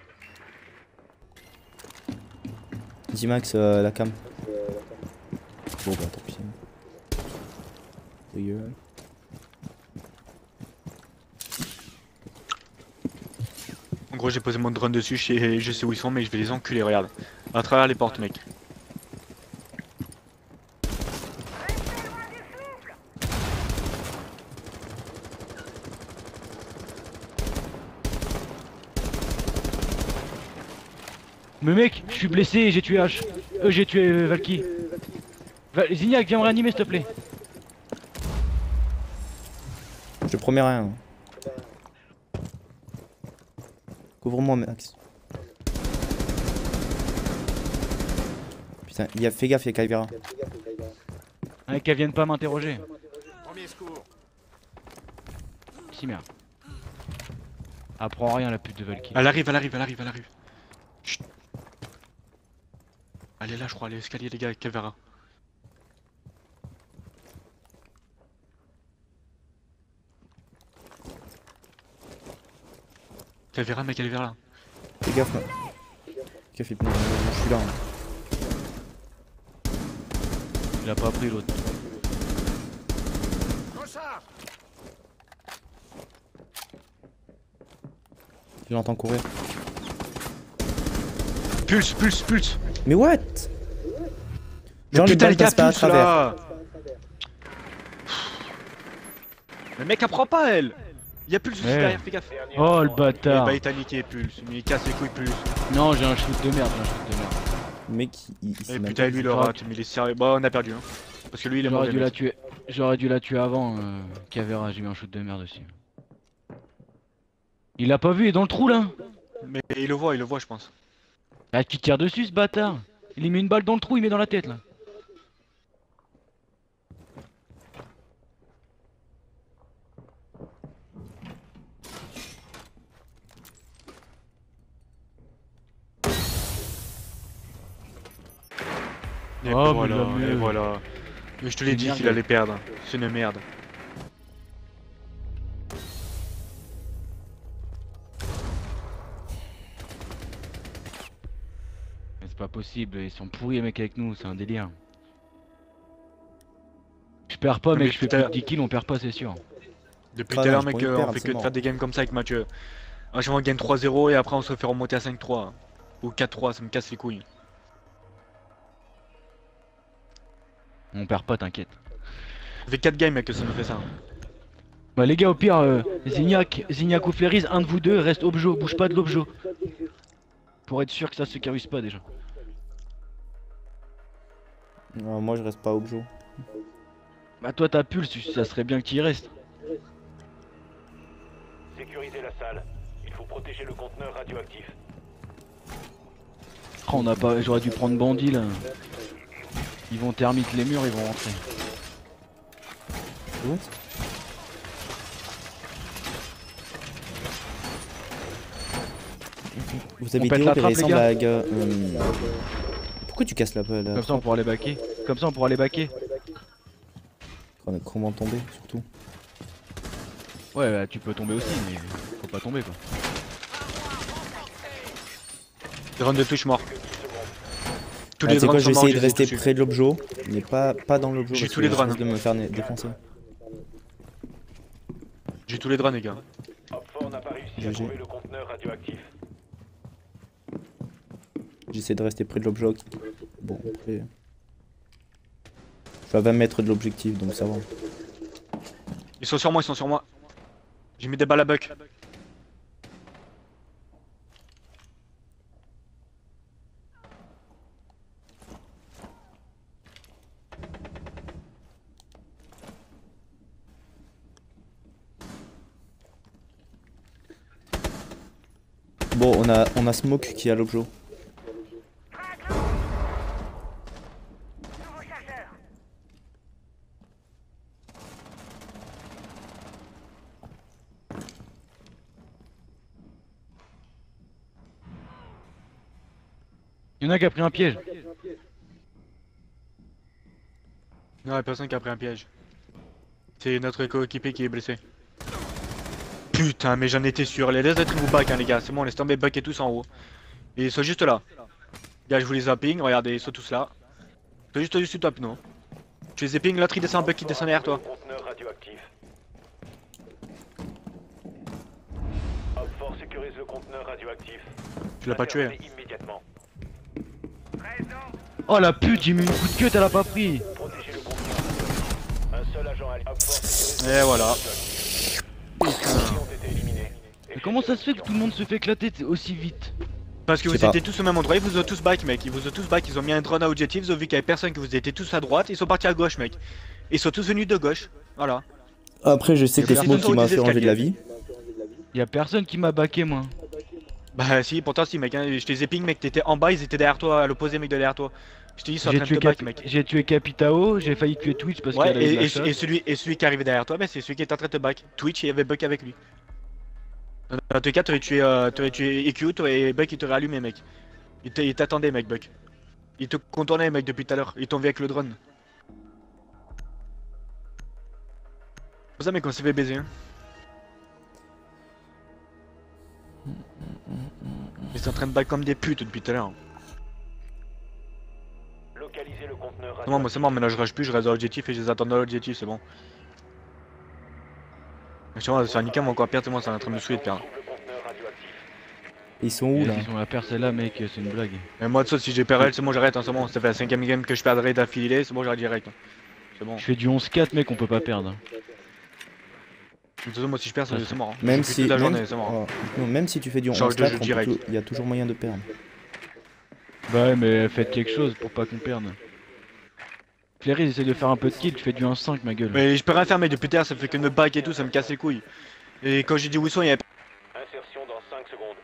Speaker 1: Zimax, la cam. Bon bah tant pis. Oui,
Speaker 5: En gros, j'ai posé mon drone dessus, je sais où ils sont, mais je vais les enculer, regarde. À travers les portes, mec.
Speaker 7: Mais mec, je suis blessé, j'ai tué H. J'ai tué Valky. Zignac, viens me réanimer s'il te plaît.
Speaker 1: Je te promets rien. Couvre-moi, Max. Putain, fais gaffe, il y a Calvera.
Speaker 7: Hein, qu'elle vienne pas m'interroger.
Speaker 2: Premier secours.
Speaker 7: Si merde. Apprends rien la pute de Valky.
Speaker 5: Elle arrive. Chut. Elle est là, je crois, l'escalier, les gars, Calvera. Calvera, mec, elle est vers là.
Speaker 1: Fais gaffe, mec. Fais gaffe, je suis là. Hein.
Speaker 7: Il a pas pris l'autre.
Speaker 2: Recharge.
Speaker 1: Je l'entends courir.
Speaker 5: Pulse.
Speaker 1: Mais what?
Speaker 5: Mais
Speaker 1: Genre les
Speaker 5: putain,
Speaker 1: balles
Speaker 5: les gars,
Speaker 1: passent pas à
Speaker 5: pulse
Speaker 1: travers.
Speaker 5: là. Le mec, elle prend pas, elle. Y'a Pulse aussi
Speaker 7: Ouais.
Speaker 5: derrière, fais gaffe.
Speaker 7: Oh le
Speaker 5: Eh
Speaker 7: bâtard.
Speaker 5: bah, il t'a niqué, Pulse. Mais il casse les couilles, Pulse.
Speaker 7: Non, j'ai un shoot de merde,
Speaker 1: Le mec, il
Speaker 5: Eh
Speaker 1: s'est même
Speaker 5: putain,
Speaker 1: pas-
Speaker 5: lui, il le rate, mais il est sérieux. Bah, on a perdu, hein. Parce que lui, il est
Speaker 7: J'aurais
Speaker 5: mauvais.
Speaker 7: dû la
Speaker 5: mec.
Speaker 7: tuer. J'aurais dû la tuer avant Cavera, j'ai eu un shoot de merde aussi. Il l'a pas vu, il est dans le trou là.
Speaker 5: Mais il le voit, je pense.
Speaker 7: Ah, qui tire dessus ce bâtard. Il lui met une balle dans le trou, il met dans la tête là.
Speaker 5: Et
Speaker 7: Oh,
Speaker 5: voilà,
Speaker 7: mais
Speaker 5: et voilà. Mais je te l'ai
Speaker 7: C'est
Speaker 5: dit
Speaker 7: merde.
Speaker 5: qu'il allait perdre. C'est une merde.
Speaker 7: Mais c'est pas possible, ils sont pourris les mecs avec nous, c'est un délire. Je perds pas
Speaker 5: Mais
Speaker 7: mec, je fais
Speaker 5: putain.
Speaker 7: plus de 10 kills, on perd pas c'est sûr.
Speaker 5: Depuis
Speaker 1: Ah
Speaker 5: tout à
Speaker 1: non,
Speaker 5: l'heure,
Speaker 1: je
Speaker 5: mec,
Speaker 1: pourrais
Speaker 5: on
Speaker 1: perdre,
Speaker 5: fait
Speaker 1: c'est
Speaker 5: que de
Speaker 1: mort.
Speaker 5: faire des games comme ça avec match. À chaque fois, on gagne 3-0 et après, on se fait remonter à 5-3. Ou 4-3, ça me casse les couilles.
Speaker 7: On perd pas, t'inquiète.
Speaker 5: Ça fait 4 games, mec, que ça nous fait ça.
Speaker 7: Bah les gars, au pire, Zignac ou Fleris, un de vous deux reste objo, bouge pas de l'objo. Pour être sûr que ça se caruse pas déjà.
Speaker 1: Non, moi je reste pas au jeu.
Speaker 7: Bah toi t'as Pulse, ça serait bien que tu y restes.
Speaker 4: Sécurisez la salle. Il faut protéger le conteneur radioactif.
Speaker 7: Oh, on a pas, j'aurais dû prendre bandit là. Ils vont thermite les murs, ils vont rentrer.
Speaker 1: What? Vous avez
Speaker 7: pète
Speaker 1: été
Speaker 7: la
Speaker 1: opéré
Speaker 7: trappe, les
Speaker 1: sans
Speaker 7: gars.
Speaker 1: bague. Pourquoi tu casses la
Speaker 7: Comme ça on pourra les baquer. Comme ça on pourra les baquer.
Speaker 1: On est comment tomber surtout.
Speaker 7: Ouais, bah, tu peux tomber aussi, mais faut pas tomber quoi.
Speaker 5: Drone de touche mort. Tous
Speaker 1: Ah,
Speaker 5: les
Speaker 1: tu sais quoi,
Speaker 5: drones
Speaker 1: je vais
Speaker 5: sont morts,
Speaker 1: essayer de
Speaker 5: je les ai
Speaker 1: rester
Speaker 5: tous tués.
Speaker 1: près de l'objet, mais pas dans l'objet.
Speaker 5: J'ai
Speaker 1: parce
Speaker 5: tous
Speaker 1: que
Speaker 5: les
Speaker 1: je
Speaker 5: drones.
Speaker 1: risque de me faire défoncer.
Speaker 5: J'ai tous les drones, les gars.
Speaker 4: Op 4 n'a pas réussi à
Speaker 1: GG.
Speaker 4: trouver le conteneur radioactif.
Speaker 1: J'essaie de rester près de l'objet. Bon, après. Je suis à 20 mètres de l'objectif, donc ça va.
Speaker 5: Ils sont sur moi, ils sont sur moi. J'ai mis des balles à buck.
Speaker 1: Bon, on a Smoke qui a l'objet.
Speaker 7: Il y en a qui a pris un piège.
Speaker 5: Non, y'a personne qui a pris un piège. C'est notre coéquipier qui est blessé. Putain, mais j'en étais sûr. Les laisse être vous back, hein, les gars. C'est bon, laisse tomber back et tous en haut. Et ils sont juste là. Gars, je vous les zapping. Regardez, ils sont tous là. Ils sont juste au-dessus de toi, non. Tu les zapping, l'autre il descend, back qui descend derrière toi.
Speaker 4: Conteneur radioactif. Op 4 sécurise le conteneur radioactif.
Speaker 5: Tu l'as pas tué.
Speaker 4: Intervenez immédiatement.
Speaker 7: Oh la pute, j'ai mis une coup de queue, elle a pas pris.
Speaker 4: Protégez le conteneur. Un seul agent allié. Op 4 sécurise
Speaker 5: Et voilà.
Speaker 4: Ils ont été éliminés.
Speaker 7: Mais comment ça se fait que tout le monde se fait éclater aussi vite?
Speaker 5: Parce que
Speaker 1: Je sais
Speaker 5: vous
Speaker 1: pas.
Speaker 5: étiez tous au même endroit, ils vous ont tous back, mec. Ils vous ont tous back, ils ont mis un drone à objectif, ils ont vu qu'il y avait personne, que vous étiez tous à droite, ils sont partis à gauche, mec. Ils sont tous venus de gauche. Voilà.
Speaker 1: Après, je sais que
Speaker 5: C'est
Speaker 1: Smoke
Speaker 5: tout
Speaker 1: qui m'a
Speaker 5: des
Speaker 1: fait enlever de la vie.
Speaker 7: Y a personne qui m'a baqué moi.
Speaker 5: Bah si, pourtant si, mec. Hein. Je t'ai zapping, mec. T'étais en bas, ils étaient derrière toi, à l'opposé, mec, de derrière toi. Je t'ai dit, ils sont en train de te back, mec.
Speaker 7: J'ai tué Capitao, j'ai failli tuer Twitch parce
Speaker 5: Ouais,
Speaker 7: qu'elle a eu de la
Speaker 5: et
Speaker 7: shot.
Speaker 5: celui qui arrivait derrière toi, bah, c'est celui qui était en train de te back. Twitch, il y avait Buck avec lui. Dans tous les cas, t'aurais tué EQ, et Buck il t'aurait allumé, mec. Il t'attendait, mec, Buck. Il te contournait, mec, depuis tout à l'heure. Il t'en vient avec le drone. C'est pour ça, mec, on s'est fait baiser. Hein. Ils sont en train de back comme des putes depuis tout à l'heure.
Speaker 4: Localisez le conteneur
Speaker 5: C'est bon, moi c'est mort, mais là je rush plus, je reste dans l'objectif et je les attends dans l'objectif, c'est bon. Mais tu vois, c'est un nickel, mais encore pire, c'est moi, c'est en train de me saouler de perdre.
Speaker 4: Trouve le conteneur radioactif.
Speaker 1: Ils sont où là?
Speaker 7: Ils sont la perce là mec, c'est une blague.
Speaker 5: Mais moi, de ça, si j'ai PRL, c'est bon, j'arrête, hein, c'est bon. Ça fait la 5ème game que je perdrai d'affilée, c'est bon, j'arrête direct. Hein. C'est bon.
Speaker 7: Je fais du 11-4 mec, on peut pas perdre.
Speaker 5: De toute façon, moi, si je perds,
Speaker 7: Ah,
Speaker 5: c'est mort. Hein.
Speaker 1: Même
Speaker 5: Je fais
Speaker 1: si,
Speaker 5: toute la
Speaker 1: même,
Speaker 5: journée, c'est mort.
Speaker 1: non, même si tu fais du
Speaker 5: Change de jeu
Speaker 1: 11-4,
Speaker 5: direct.
Speaker 1: il y a toujours moyen de perdre.
Speaker 7: Bah ouais mais faites quelque chose pour pas qu'on perde. Cléry essaie de faire un peu de kill, tu fais du 1-5 ma gueule.
Speaker 5: Mais je peux rien faire, mec, depuis tard, ça fait que me back et tout, ça me casse les couilles. Et quand j'ai dit où ils sont, il y avait.
Speaker 4: Insertion dans 5 secondes.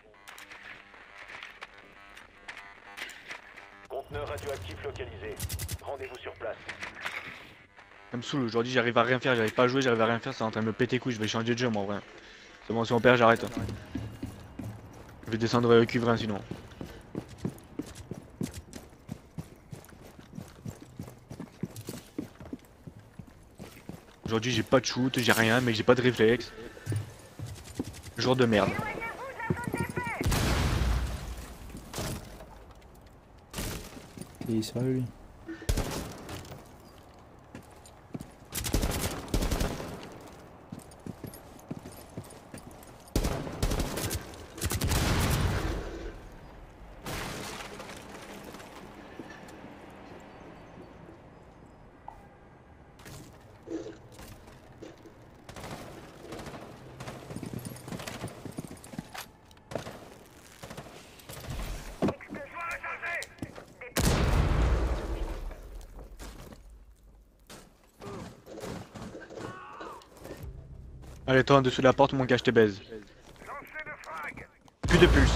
Speaker 4: Conteneur radioactif localisé. Rendez-vous sur place.
Speaker 5: Ça me saoule, aujourd'hui, j'arrive à rien faire, j'arrive pas à jouer, j'arrive à rien faire, c'est en train de me péter les couilles, je vais changer de jeu, moi, en vrai. C'est bon, si on perd, j'arrête. Hein. Je vais descendre cuivrin sinon. Aujourd'hui j'ai pas de shoot, j'ai rien, mais j'ai pas de réflexe. Jour de merde.
Speaker 1: Et sérieux lui.
Speaker 5: Allez toi en dessous de la porte mon gars je te baise. Plus de pulse.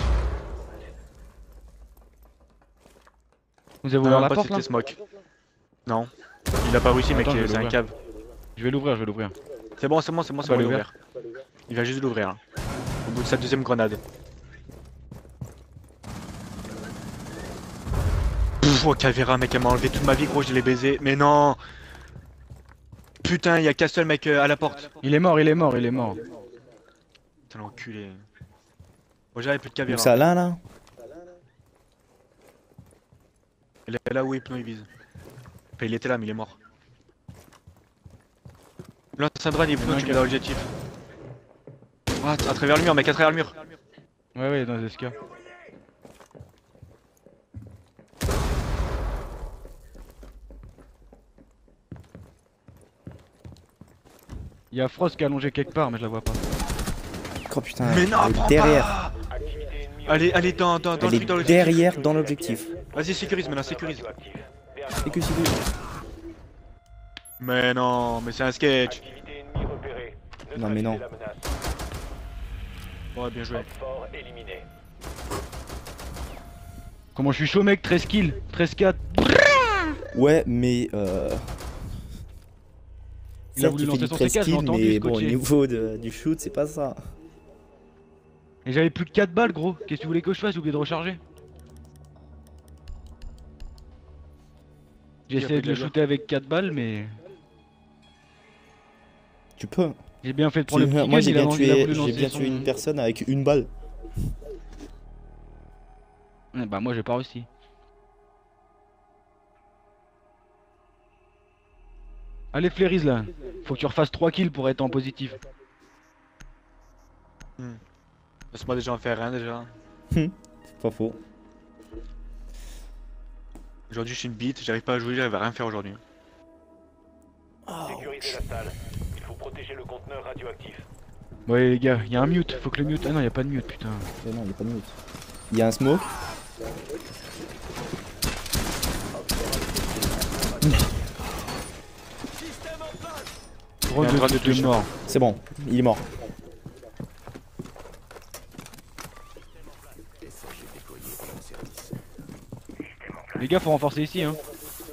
Speaker 7: Vous avez ouvert la
Speaker 5: pas
Speaker 7: porte là?
Speaker 5: c'était Smoke. Non. Il a pas réussi mec,
Speaker 7: Attends, je vais
Speaker 5: c'est un
Speaker 7: l'ouvrir.
Speaker 5: cave.
Speaker 7: Je vais l'ouvrir, je vais l'ouvrir.
Speaker 5: C'est bon, c'est bon,
Speaker 7: va
Speaker 5: il
Speaker 7: l'ouvrir.
Speaker 5: l'ouvrir. Il va juste l'ouvrir. Hein. Au bout de sa deuxième grenade. Pfff, oh Caveira mec, elle m'a enlevé toute ma vie gros, je l'ai baisé. Mais non. Putain, il y a Castle mec à la porte.
Speaker 7: Il est mort, il est mort, il est mort.
Speaker 5: Putain l'enculé. Bon j'avais plus de Caveira.
Speaker 1: Où ça là là?
Speaker 5: Il est là où Hypno il vise. Enfin, il était là, mais il est mort. Lance un drone, Hypno, tu mets dans l'objectif. Ah, à travers le mur, mec, à travers le mur.
Speaker 7: Ouais, ouais, dans les escas. Il y a Frost qui est allongé quelque part, mais je la vois pas.
Speaker 1: Oh putain,
Speaker 5: Mais non,
Speaker 1: elle est
Speaker 5: prends
Speaker 1: derrière.
Speaker 5: pas.
Speaker 4: Activité ennemie.
Speaker 5: Allez, dans le
Speaker 1: Elle
Speaker 5: truc,
Speaker 1: est
Speaker 5: dans l'objectif.
Speaker 1: derrière dans l'objectif.
Speaker 5: Vas-y, sécurise maintenant, sécurise.
Speaker 4: Radioactif.
Speaker 1: C'est que c'est lui.
Speaker 5: Mais non, mais c'est un sketch.
Speaker 4: Activité ennemie repérée.
Speaker 1: Non, mais non.
Speaker 4: Neutralisez la menace.
Speaker 5: Ouais, bien joué.
Speaker 4: Top fort éliminé.
Speaker 7: Comment je suis chaud, mec? 13 kills, 13-4.
Speaker 1: Ouais, mais
Speaker 7: Il a
Speaker 1: certes,
Speaker 7: voulu
Speaker 1: il fait
Speaker 7: lancer
Speaker 1: du
Speaker 7: son
Speaker 1: 13
Speaker 7: C4, j'ai
Speaker 1: kills,
Speaker 7: entendu
Speaker 1: mais bon, au
Speaker 7: scotcher.
Speaker 1: niveau du shoot, c'est pas ça.
Speaker 7: Et j'avais plus que 4 balles, gros. Qu'est-ce que tu voulais que je fasse? J'ai oublié de recharger. J'ai
Speaker 5: Il y a
Speaker 7: essayé
Speaker 5: pas
Speaker 7: de
Speaker 5: de
Speaker 7: le
Speaker 5: lag.
Speaker 7: shooter avec 4 balles, mais
Speaker 1: Tu peux.
Speaker 7: j'ai bien fait de prendre le petit
Speaker 1: Moi,
Speaker 7: gun,
Speaker 1: j'ai
Speaker 7: il a
Speaker 1: bien
Speaker 7: voulu
Speaker 1: tué,
Speaker 7: lancer
Speaker 1: j'ai bien
Speaker 7: son-
Speaker 1: tué une personne avec une balle.
Speaker 7: Bah moi j'ai pas réussi. Allez Flairise là, faut que tu refasses 3 kills pour être en positif.
Speaker 5: Laisse-moi déjà en faire un déjà.
Speaker 1: C'est pas faux.
Speaker 5: Aujourd'hui, je suis une bite, j'arrive pas à jouer, j'arrive à rien faire aujourd'hui.
Speaker 4: Sécurisez la salle. Il faut protéger le conteneur radioactif.
Speaker 7: Ouais les gars, y a un mute, faut que le mute... Ah non y a pas de mute putain.
Speaker 1: Non, il y a pas de mute. Il y a un smoke.
Speaker 7: Drone
Speaker 5: Y a un drone de
Speaker 7: de
Speaker 5: touche.
Speaker 7: mort.
Speaker 1: C'est bon, il est mort.
Speaker 7: Les gars faut renforcer ici hein.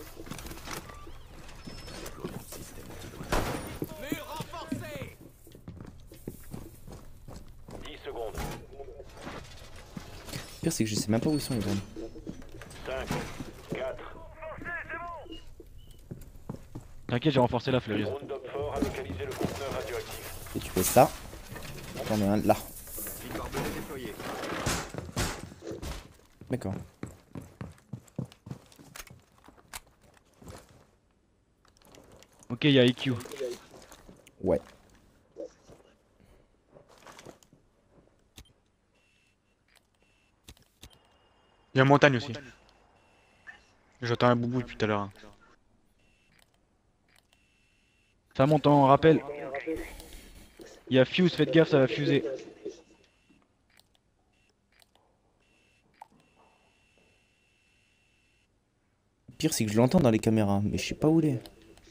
Speaker 4: 10 secondes.
Speaker 1: Le pire, c'est que je sais même pas où ils sont les drones.
Speaker 4: 5, 4.
Speaker 7: T'inquiète j'ai renforcé la Flairise.
Speaker 4: Drone d'homme fort a localisé le conteneur radioactif.
Speaker 1: Et tu fais ça. J'en ai un là. D'accord.
Speaker 7: Ok y a IQ.
Speaker 1: Ouais.
Speaker 5: Il y a une montagne aussi. J'entends un boubou depuis tout à l'heure.
Speaker 7: Ça monte en rappel. Y a Fuse, faites gaffe ça va fuser.
Speaker 1: Le pire, c'est que je l'entends dans les caméras, mais je sais pas où il est.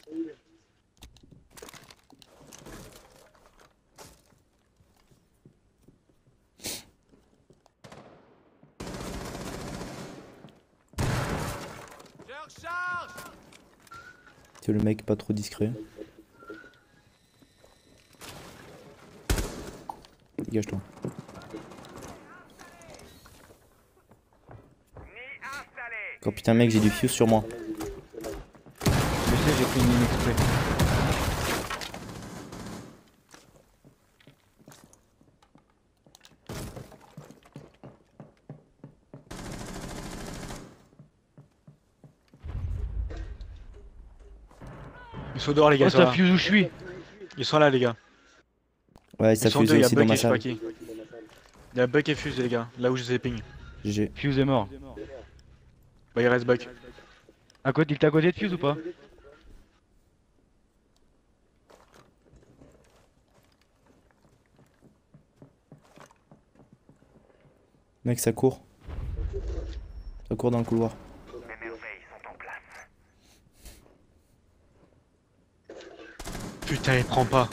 Speaker 1: C'est le mec pas trop discret. Dégage-toi. Oh putain mec, j'ai du fuse sur moi.
Speaker 7: Je sais j'ai fait une ligne exprès.
Speaker 5: Ils sont dehors les gars,
Speaker 7: Oh
Speaker 5: ils sont
Speaker 7: ça
Speaker 5: là.
Speaker 7: fuse où je suis.
Speaker 5: Ils sont là les gars.
Speaker 1: Ouais, ça
Speaker 5: Ils sont
Speaker 1: fuse
Speaker 5: deux, il y a
Speaker 1: aussi dans
Speaker 5: Buck
Speaker 1: ma
Speaker 5: et je sais pas
Speaker 1: salle.
Speaker 5: qui. Il y a Buck et Fuse les gars, là où je les ai ping.
Speaker 1: GG.
Speaker 7: Fuse est mort.
Speaker 5: Bah il reste Buck.
Speaker 7: À côté, il était à côté de Fuse ou pas?
Speaker 1: Mec, ça court. Ça court dans le couloir.
Speaker 5: Putain il prend pas.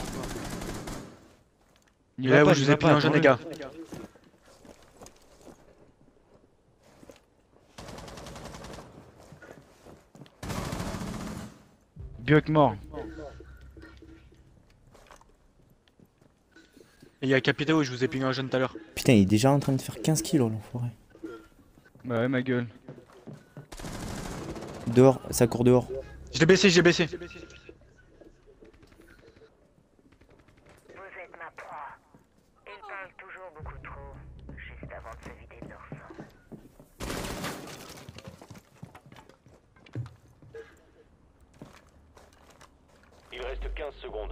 Speaker 7: Il
Speaker 5: Et
Speaker 7: va
Speaker 5: là
Speaker 7: pas,
Speaker 5: où je
Speaker 7: il
Speaker 5: vous ai
Speaker 7: va
Speaker 5: ping
Speaker 7: pas,
Speaker 5: en jaune les
Speaker 7: attends-le.
Speaker 5: gars.
Speaker 7: Buck mort.
Speaker 5: Et il y a Capita où je vous ai ping en jaune tout à l'heure.
Speaker 1: Putain, il est déjà en train de faire 15 kilos l'enfoiré.
Speaker 7: Bah ouais ma gueule.
Speaker 1: Dehors, ça court dehors.
Speaker 5: Je l'ai baissé, j'ai baissé.
Speaker 8: Vous êtes ma proie. Ils parlent toujours beaucoup trop, juste avant de se vider de leur sang.
Speaker 4: reste 15 secondes.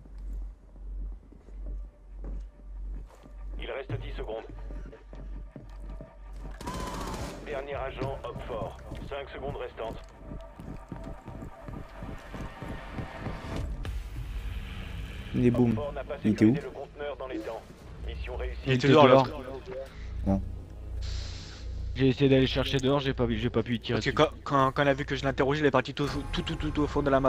Speaker 4: Il reste 10 secondes. Dernier agent, hop fort. 5 secondes restantes.
Speaker 1: Il est boum.
Speaker 4: Hop fort n'a pas
Speaker 1: Il était où?
Speaker 4: sécurisé le conteneur dans les temps. Mission réussie.
Speaker 5: Il était dehors l'autre.
Speaker 7: J'ai essayé d'aller chercher dehors, j'ai pas pu y tirer.
Speaker 5: Parce que
Speaker 7: dessus.
Speaker 5: quand on a vu que je l'interrogeais, il est parti tout au fond de la map.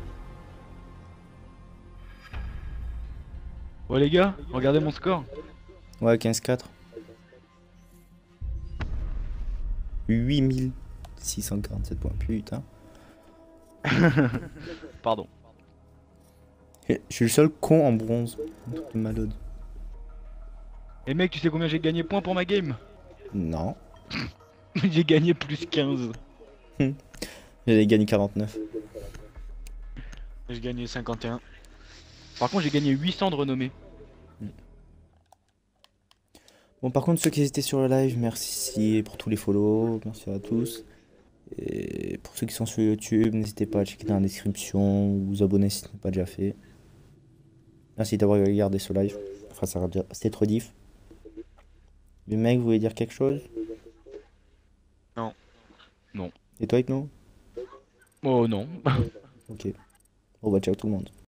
Speaker 7: Ouais les gars, regardez mon score.
Speaker 1: Ouais, 15-4. 8647 points, putain.
Speaker 7: Pardon.
Speaker 1: Je suis le seul con en bronze. Un truc de malade.
Speaker 7: Et mec, tu sais combien j'ai gagné points pour ma game?
Speaker 1: Non.
Speaker 7: J'ai gagné plus 15.
Speaker 1: J'avais gagné 49.
Speaker 5: J'ai gagné 51.
Speaker 7: Par contre, j'ai gagné 800 de renommée.
Speaker 1: Bon, par contre, ceux qui étaient sur le live, merci pour tous les follow. Merci à tous. Et pour ceux qui sont sur YouTube, n'hésitez pas à checker dans la description ou vous abonner si ce n'est pas déjà fait. Merci d'avoir regardé ce live. Enfin, ça va dire, c'était trop diff. Le mec, vous voulez dire quelque chose?
Speaker 5: Non.
Speaker 7: Non.
Speaker 1: Et toi, Hypno?
Speaker 7: Oh non.
Speaker 1: Ok. Bon, bah, ciao tout le monde.